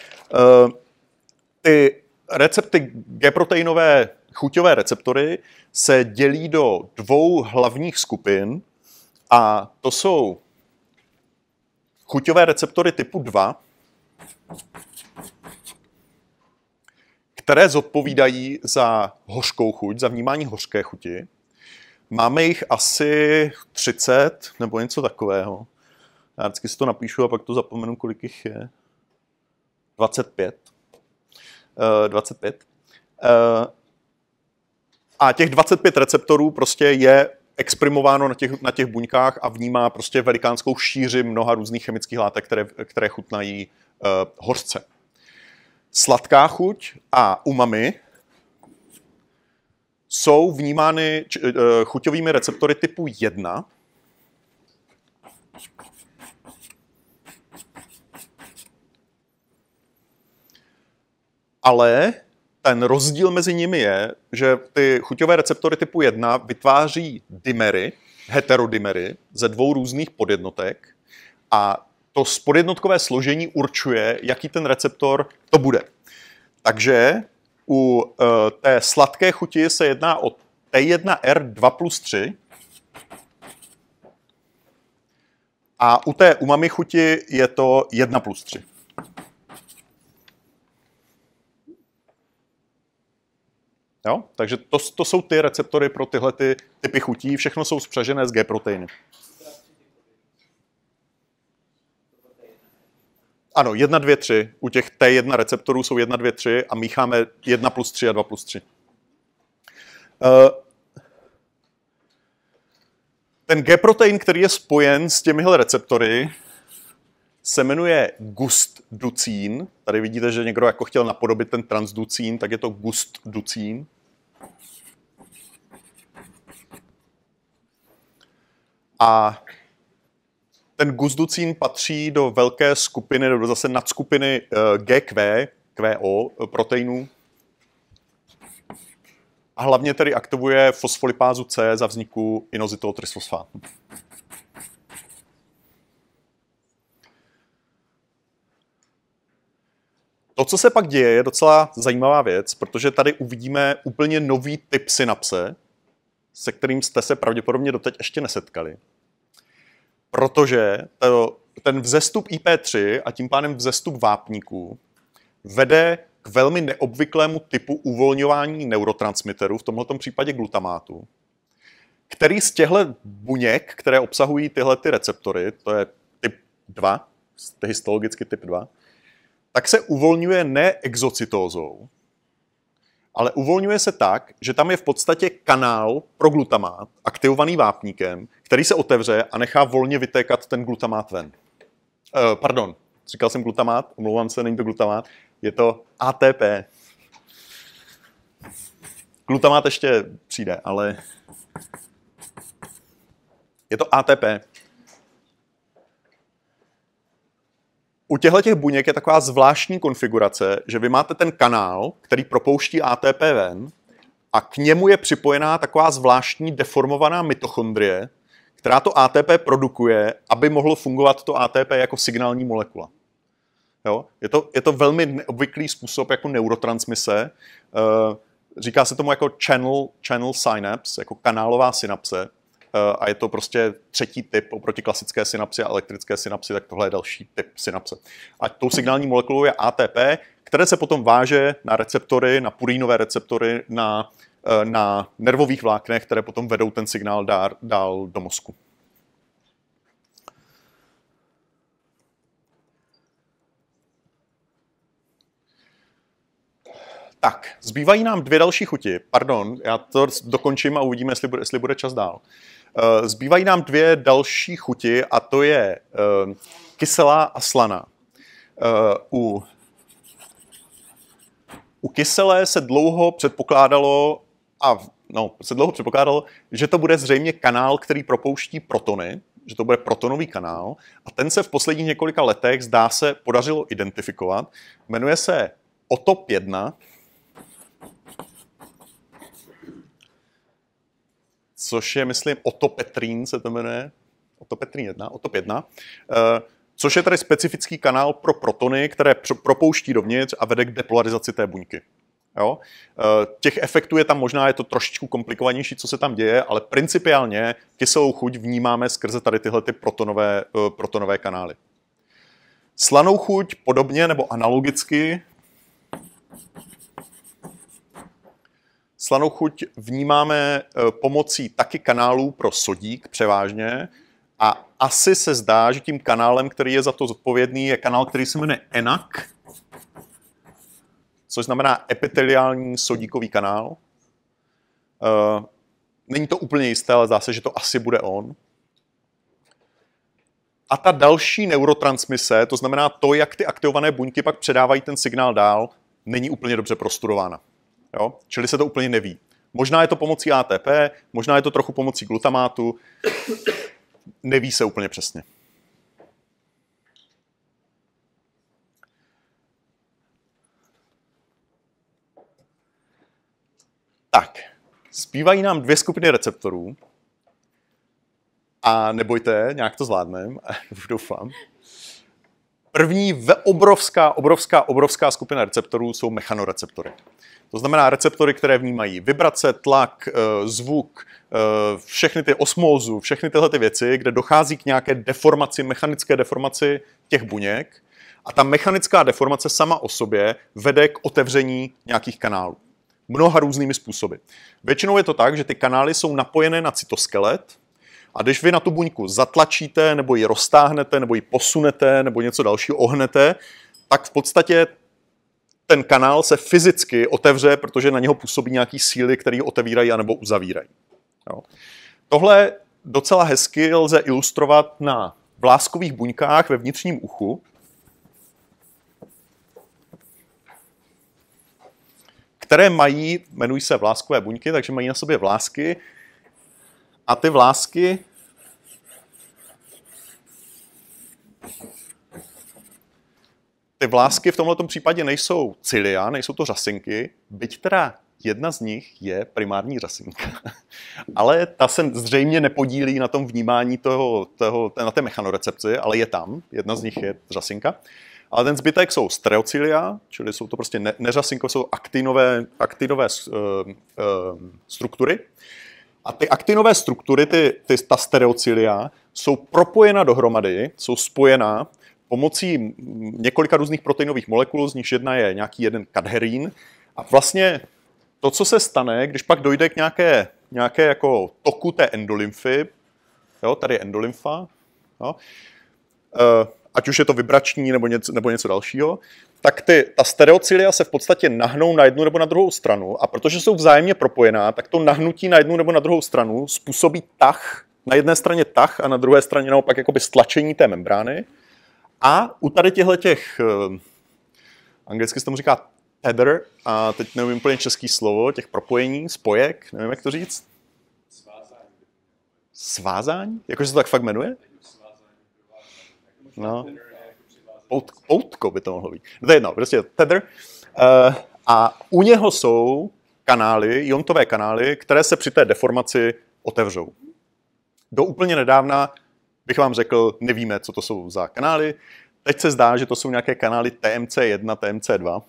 S1: Ty recepty G-proteinové chuťové receptory se dělí do 2 hlavních skupin a to jsou chuťové receptory typu 2, které zodpovídají za hořkou chuť, za vnímání hořké chuti. Máme jich asi 30 nebo něco takového. Já vždycky si to napíšu a pak to zapomenu, kolik jich je. 25. A těch 25 receptorů prostě je exprimováno na těch buňkách a vnímá prostě velikánskou šíři mnoha různých chemických látek, které chutnají hořce. Sladká chuť a umami jsou vnímány chuťovými receptory typu 1. Ale ten rozdíl mezi nimi je, že ty chuťové receptory typu 1 vytváří dimery, heterodimery ze 2 různých podjednotek a to podjednotkové složení určuje, jaký ten receptor to bude. Takže u té sladké chuti se jedná o T1R2+3 A u té umami chuti je to 1+3. Jo? Takže to jsou ty receptory pro tyhle typy chutí. Všechno jsou spřažené z G-proteiny. Ano, 1, 2, 3. U těch T1 receptorů jsou 1, 2, 3 a mícháme 1+3 a 2+3. Ten G-protein, který je spojen s těmihle receptory, se jmenuje gustducín. Tady vidíte, že někdo jako chtěl napodobit ten transducín, tak je to gustducín. A ten gustducín patří do velké skupiny, nebo zase nadskupiny GQ, QO proteinů. A hlavně tedy aktivuje fosfolipázu C za vzniku inositol-trisfosfátu. To, co se pak děje, je docela zajímavá věc, protože tady uvidíme úplně nový typ synapse, se kterým jste se pravděpodobně doteď ještě nesetkali. Protože ten vzestup IP3 a tím pádem vzestup vápníků vede k velmi neobvyklému typu uvolňování neurotransmiterů, v tomto případě glutamátu, který z těchto buněk, které obsahují tyhle ty receptory, to je typ 2, histologicky typ 2, tak se uvolňuje ne exocytózou, ale uvolňuje se tak, že tam je v podstatě kanál pro glutamát, aktivovaný vápníkem, který se otevře a nechá volně vytékat ten glutamát ven. Pardon, říkal jsem glutamát, omlouvám se, není to glutamát, je to ATP. Glutamát ještě přijde, ale je to ATP. U těchto buněk je taková zvláštní konfigurace, že vy máte ten kanál, který propouští ATP ven a k němu je připojená taková zvláštní deformovaná mitochondrie, která to ATP produkuje, aby mohlo fungovat to ATP jako signální molekula. Jo? Je to velmi neobvyklý způsob jako neurotransmise. Říká se tomu jako channel synapse, jako kanálová synapse. A je to prostě třetí typ oproti klasické synapsi a elektrické synapsi, tak tohle je další typ synapse. A tou signální molekulou je ATP, které se potom váže na receptory, na purínové receptory, na nervových vláknech, které potom vedou ten signál dál do mozku. Tak, zbývají nám dvě další chuti. Pardon, já to dokončím a uvidíme, jestli bude čas dál. Zbývají nám dvě další chuti a to je kyselá a slaná. U kyselé se dlouho předpokládalo, že to bude zřejmě kanál, který propouští protony, že to bude protonový kanál a ten se v posledních několika letech zdá se podařilo identifikovat. Jmenuje se OTOP1, což je, myslím, otopetrín se to jmenuje, OTOP1, což je tady specifický kanál pro protony, které propouští dovnitř a vede k depolarizaci té buňky. Jo? Těch efektů je tam možná, je to trošičku komplikovanější, co se tam děje, ale principiálně kyselou chuť vnímáme skrze tady tyhle ty protonové kanály. Slanou chuť podobně nebo analogicky. Slanou chuť vnímáme pomocí taky kanálů pro sodík převážně a asi se zdá, že tím kanálem, který je za to zodpovědný, je kanál, který se jmenuje ENaC, což znamená epiteliální sodíkový kanál. Není to úplně jisté, ale zdá se, že to asi bude on. A ta další neurotransmise, to znamená to, jak ty aktivované buňky pak předávají ten signál dál, není úplně dobře prostudována. Jo? Čili se to úplně neví. Možná je to pomocí ATP, možná je to trochu pomocí glutamátu, neví se úplně přesně. Tak, zbývají nám dvě skupiny receptorů a nebojte, nějak to zvládneme, doufám. První obrovská skupina receptorů jsou mechanoreceptory. To znamená receptory, které vnímají vibrace, tlak, zvuk, všechny ty osmózu, všechny tyhle ty věci, kde dochází k nějaké deformaci, mechanické deformaci těch buněk. A ta mechanická deformace sama o sobě vede k otevření nějakých kanálů. Mnoha různými způsoby. Většinou je to tak, že ty kanály jsou napojené na cytoskelet a když vy na tu buňku zatlačíte, nebo ji roztáhnete, nebo ji posunete, nebo něco dalšího ohnete, tak v podstatě ten kanál se fyzicky otevře, protože na něho působí nějaký síly, které ho otevírají anebo uzavírají. Jo. Tohle docela hezky lze ilustrovat na vláskových buňkách ve vnitřním uchu, které mají, jmenují se vláskové buňky, takže mají na sobě vlásky a ty vlásky v tomto případě nejsou cilia, nejsou to řasinky, byť teda jedna z nich je primární řasinka. Ale ta se zřejmě nepodílí na tom vnímání na té mechanorecepci, ale je tam, jedna z nich je řasinka. Ale ten zbytek jsou stereocilia, čili jsou to prostě neřasinkové, jsou aktinové struktury. A ty aktinové struktury, ta stereocilia, jsou propojena dohromady, jsou spojená pomocí několika různých proteinových molekul, z nichž jedna je nějaký jeden kadherín. A vlastně to, co se stane, když pak dojde k nějaké jako toku té endolymfy, jo, tady je endolymfa, jo, ať už je to vibrační nebo něco dalšího, tak ta stereocilia se v podstatě nahnou na jednu nebo na druhou stranu a protože jsou vzájemně propojená, tak to nahnutí na jednu nebo na druhou stranu způsobí tah, na jedné straně tah a na druhé straně naopak jakoby stlačení té membrány. A u tady těch anglicky se tomu říká tether, a teď nevím úplně český slovo, těch propojení, spojek, nevím, jak to říct. Svázání? Jakože se to tak fakt jmenuje? No. Poutko by to mohlo být. No to je jedno, prostě tether. A u něho jsou kanály, iontové kanály, které se při té deformaci otevřou. Do úplně nedávna bych vám řekl, nevíme, co to jsou za kanály. Teď se zdá, že to jsou nějaké kanály TMC1, TMC2,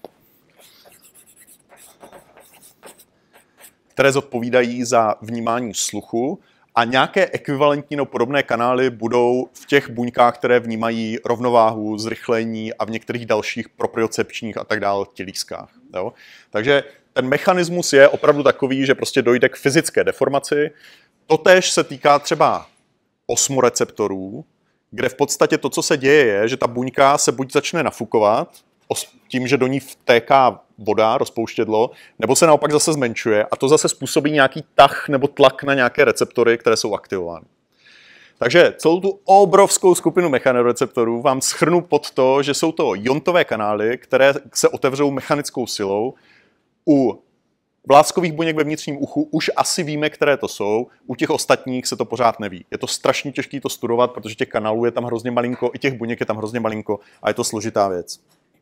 S1: které zodpovídají za vnímání sluchu a nějaké ekvivalentní nebo podobné kanály budou v těch buňkách, které vnímají rovnováhu, zrychlení a v některých dalších propriocepčních a tak dále tělískách. Jo? Takže ten mechanismus je opravdu takový, že prostě dojde k fyzické deformaci. Totéž se týká třeba osmoreceptorů, kde v podstatě to, co se děje, je, že ta buňka se buď začne nafukovat tím, že do ní vtéká voda, rozpouštědlo, nebo se naopak zase zmenšuje a to zase způsobí nějaký tah nebo tlak na nějaké receptory, které jsou aktivovány. Takže celou tu obrovskou skupinu mechanoreceptorů vám shrnu pod to, že jsou to iontové kanály, které se otevřou mechanickou silou. U vláskových buněk ve vnitřním uchu už asi víme, které to jsou, u těch ostatních se to pořád neví. Je to strašně těžké to studovat, protože těch kanálů je tam hrozně malinko, i těch buněk je tam hrozně malinko a je to složitá věc.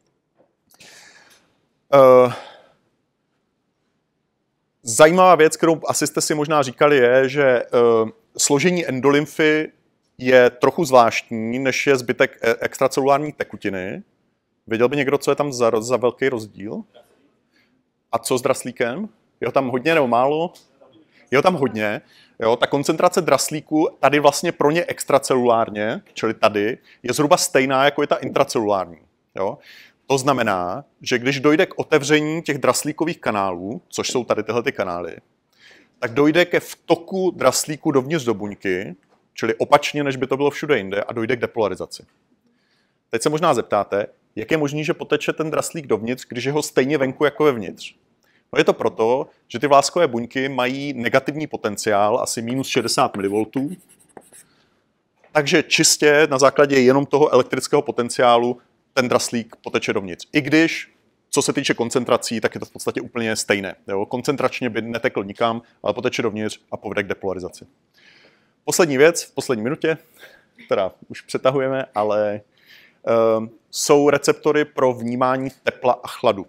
S1: Zajímavá věc, kterou asi jste si možná říkali, je, že složení endolymfy je trochu zvláštní, než je zbytek extracelulární tekutiny. Věděl by někdo, co je tam za velký rozdíl? A co s draslíkem? Je ho tam hodně nebo málo? Je ho tam hodně. Jo, ta koncentrace draslíku tady vlastně pro ně extracelulárně, čili tady, je zhruba stejná, jako je ta intracelulární. Jo? To znamená, že když dojde k otevření těch draslíkových kanálů, což jsou tady tyhle ty kanály, tak dojde ke vtoku draslíku dovnitř do buňky, čili opačně, než by to bylo všude jinde, a dojde k depolarizaci. Teď se možná zeptáte, jak je možné, že poteče ten draslík dovnitř, když je ho stejně venku jako vevnitř? No je to proto, že ty vláskové buňky mají negativní potenciál, asi minus 60 mV, takže čistě na základě jenom toho elektrického potenciálu ten draslík poteče dovnitř. I když, co se týče koncentrací, tak je to v podstatě úplně stejné. Jo? Koncentračně by netekl nikam, ale poteče dovnitř a povede k depolarizaci. Poslední věc, v poslední minutě, teda už přetahujeme, ale jsou receptory pro vnímání tepla a chladu.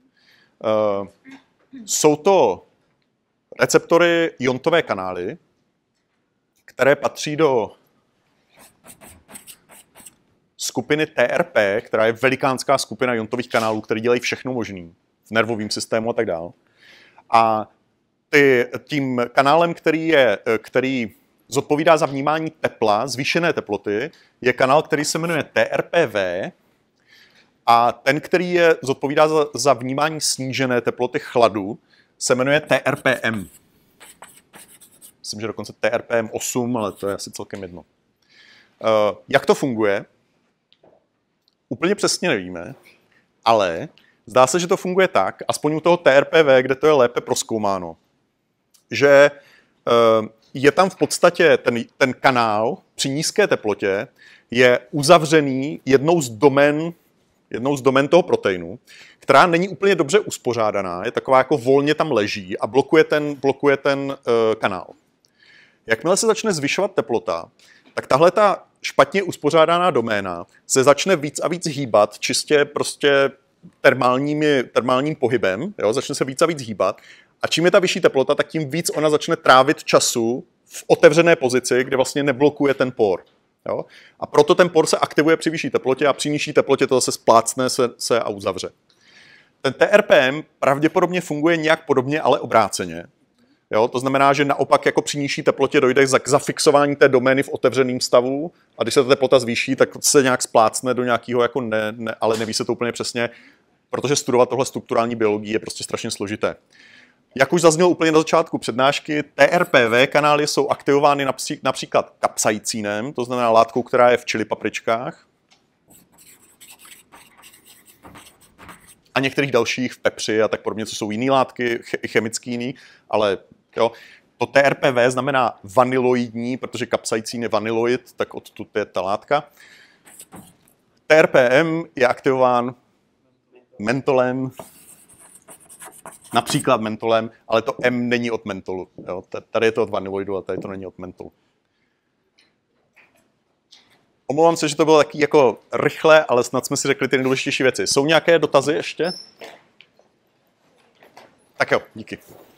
S1: Jsou to receptory iontové kanály, které patří do skupiny TRP, která je velikánská skupina iontových kanálů, které dělají všechno možné v nervovém systému a tak dále. A tím kanálem, který zodpovídá za vnímání tepla, zvýšené teploty, je kanál, který se jmenuje TRPV, a ten, který zodpovídá za vnímání snížené teploty chladu, se jmenuje TRPM. Myslím, že dokonce TRPM 8, ale to je asi celkem jedno. Jak to funguje? Úplně přesně nevíme, ale zdá se, že to funguje tak, aspoň u toho TRPV, kde to je lépe prozkoumáno, že je tam v podstatě ten kanál při nízké teplotě je uzavřený jednou z domén toho proteinu, která není úplně dobře uspořádaná, je taková jako volně tam leží a blokuje ten kanál. Jakmile se začne zvyšovat teplota, tak tahle ta špatně uspořádaná doména se začne víc a víc hýbat čistě prostě termálním pohybem, jo? Začne se víc a víc hýbat. A čím je ta vyšší teplota, tak tím víc ona začne trávit času v otevřené pozici, kde vlastně neblokuje ten por. Jo? A proto ten por se aktivuje při vyšší teplotě a při nižší teplotě to zase splácne se a uzavře. Ten TRPM pravděpodobně funguje nějak podobně, ale obráceně. Jo? To znamená, že naopak jako při nižší teplotě dojde k zafixování té domény v otevřeném stavu a když se ta teplota zvýší, tak se nějak splácne do nějakého, jako ale neví se to úplně přesně, protože studovat tohle strukturální biologii je prostě strašně složité. Jak už zaznělo úplně na začátku přednášky, TRPV kanály jsou aktivovány například kapsaicínem, to znamená látkou, která je v chili papričkách, a některých dalších v pepři a tak podobně, co jsou jiné látky, chemické jiný, ale jo, to TRPV znamená vaniloidní, protože kapsaicín je vaniloid, tak odtud je ta látka. TRPM je aktivován mentolem, například mentolem, ale to M není od mentolu. Jo. Tady je to od vaniloidu a tady to není od mentolu. Omlouvám se, že to bylo taky jako rychle, ale snad jsme si řekli ty nejdůležitější věci. Jsou nějaké dotazy ještě? Tak jo, díky.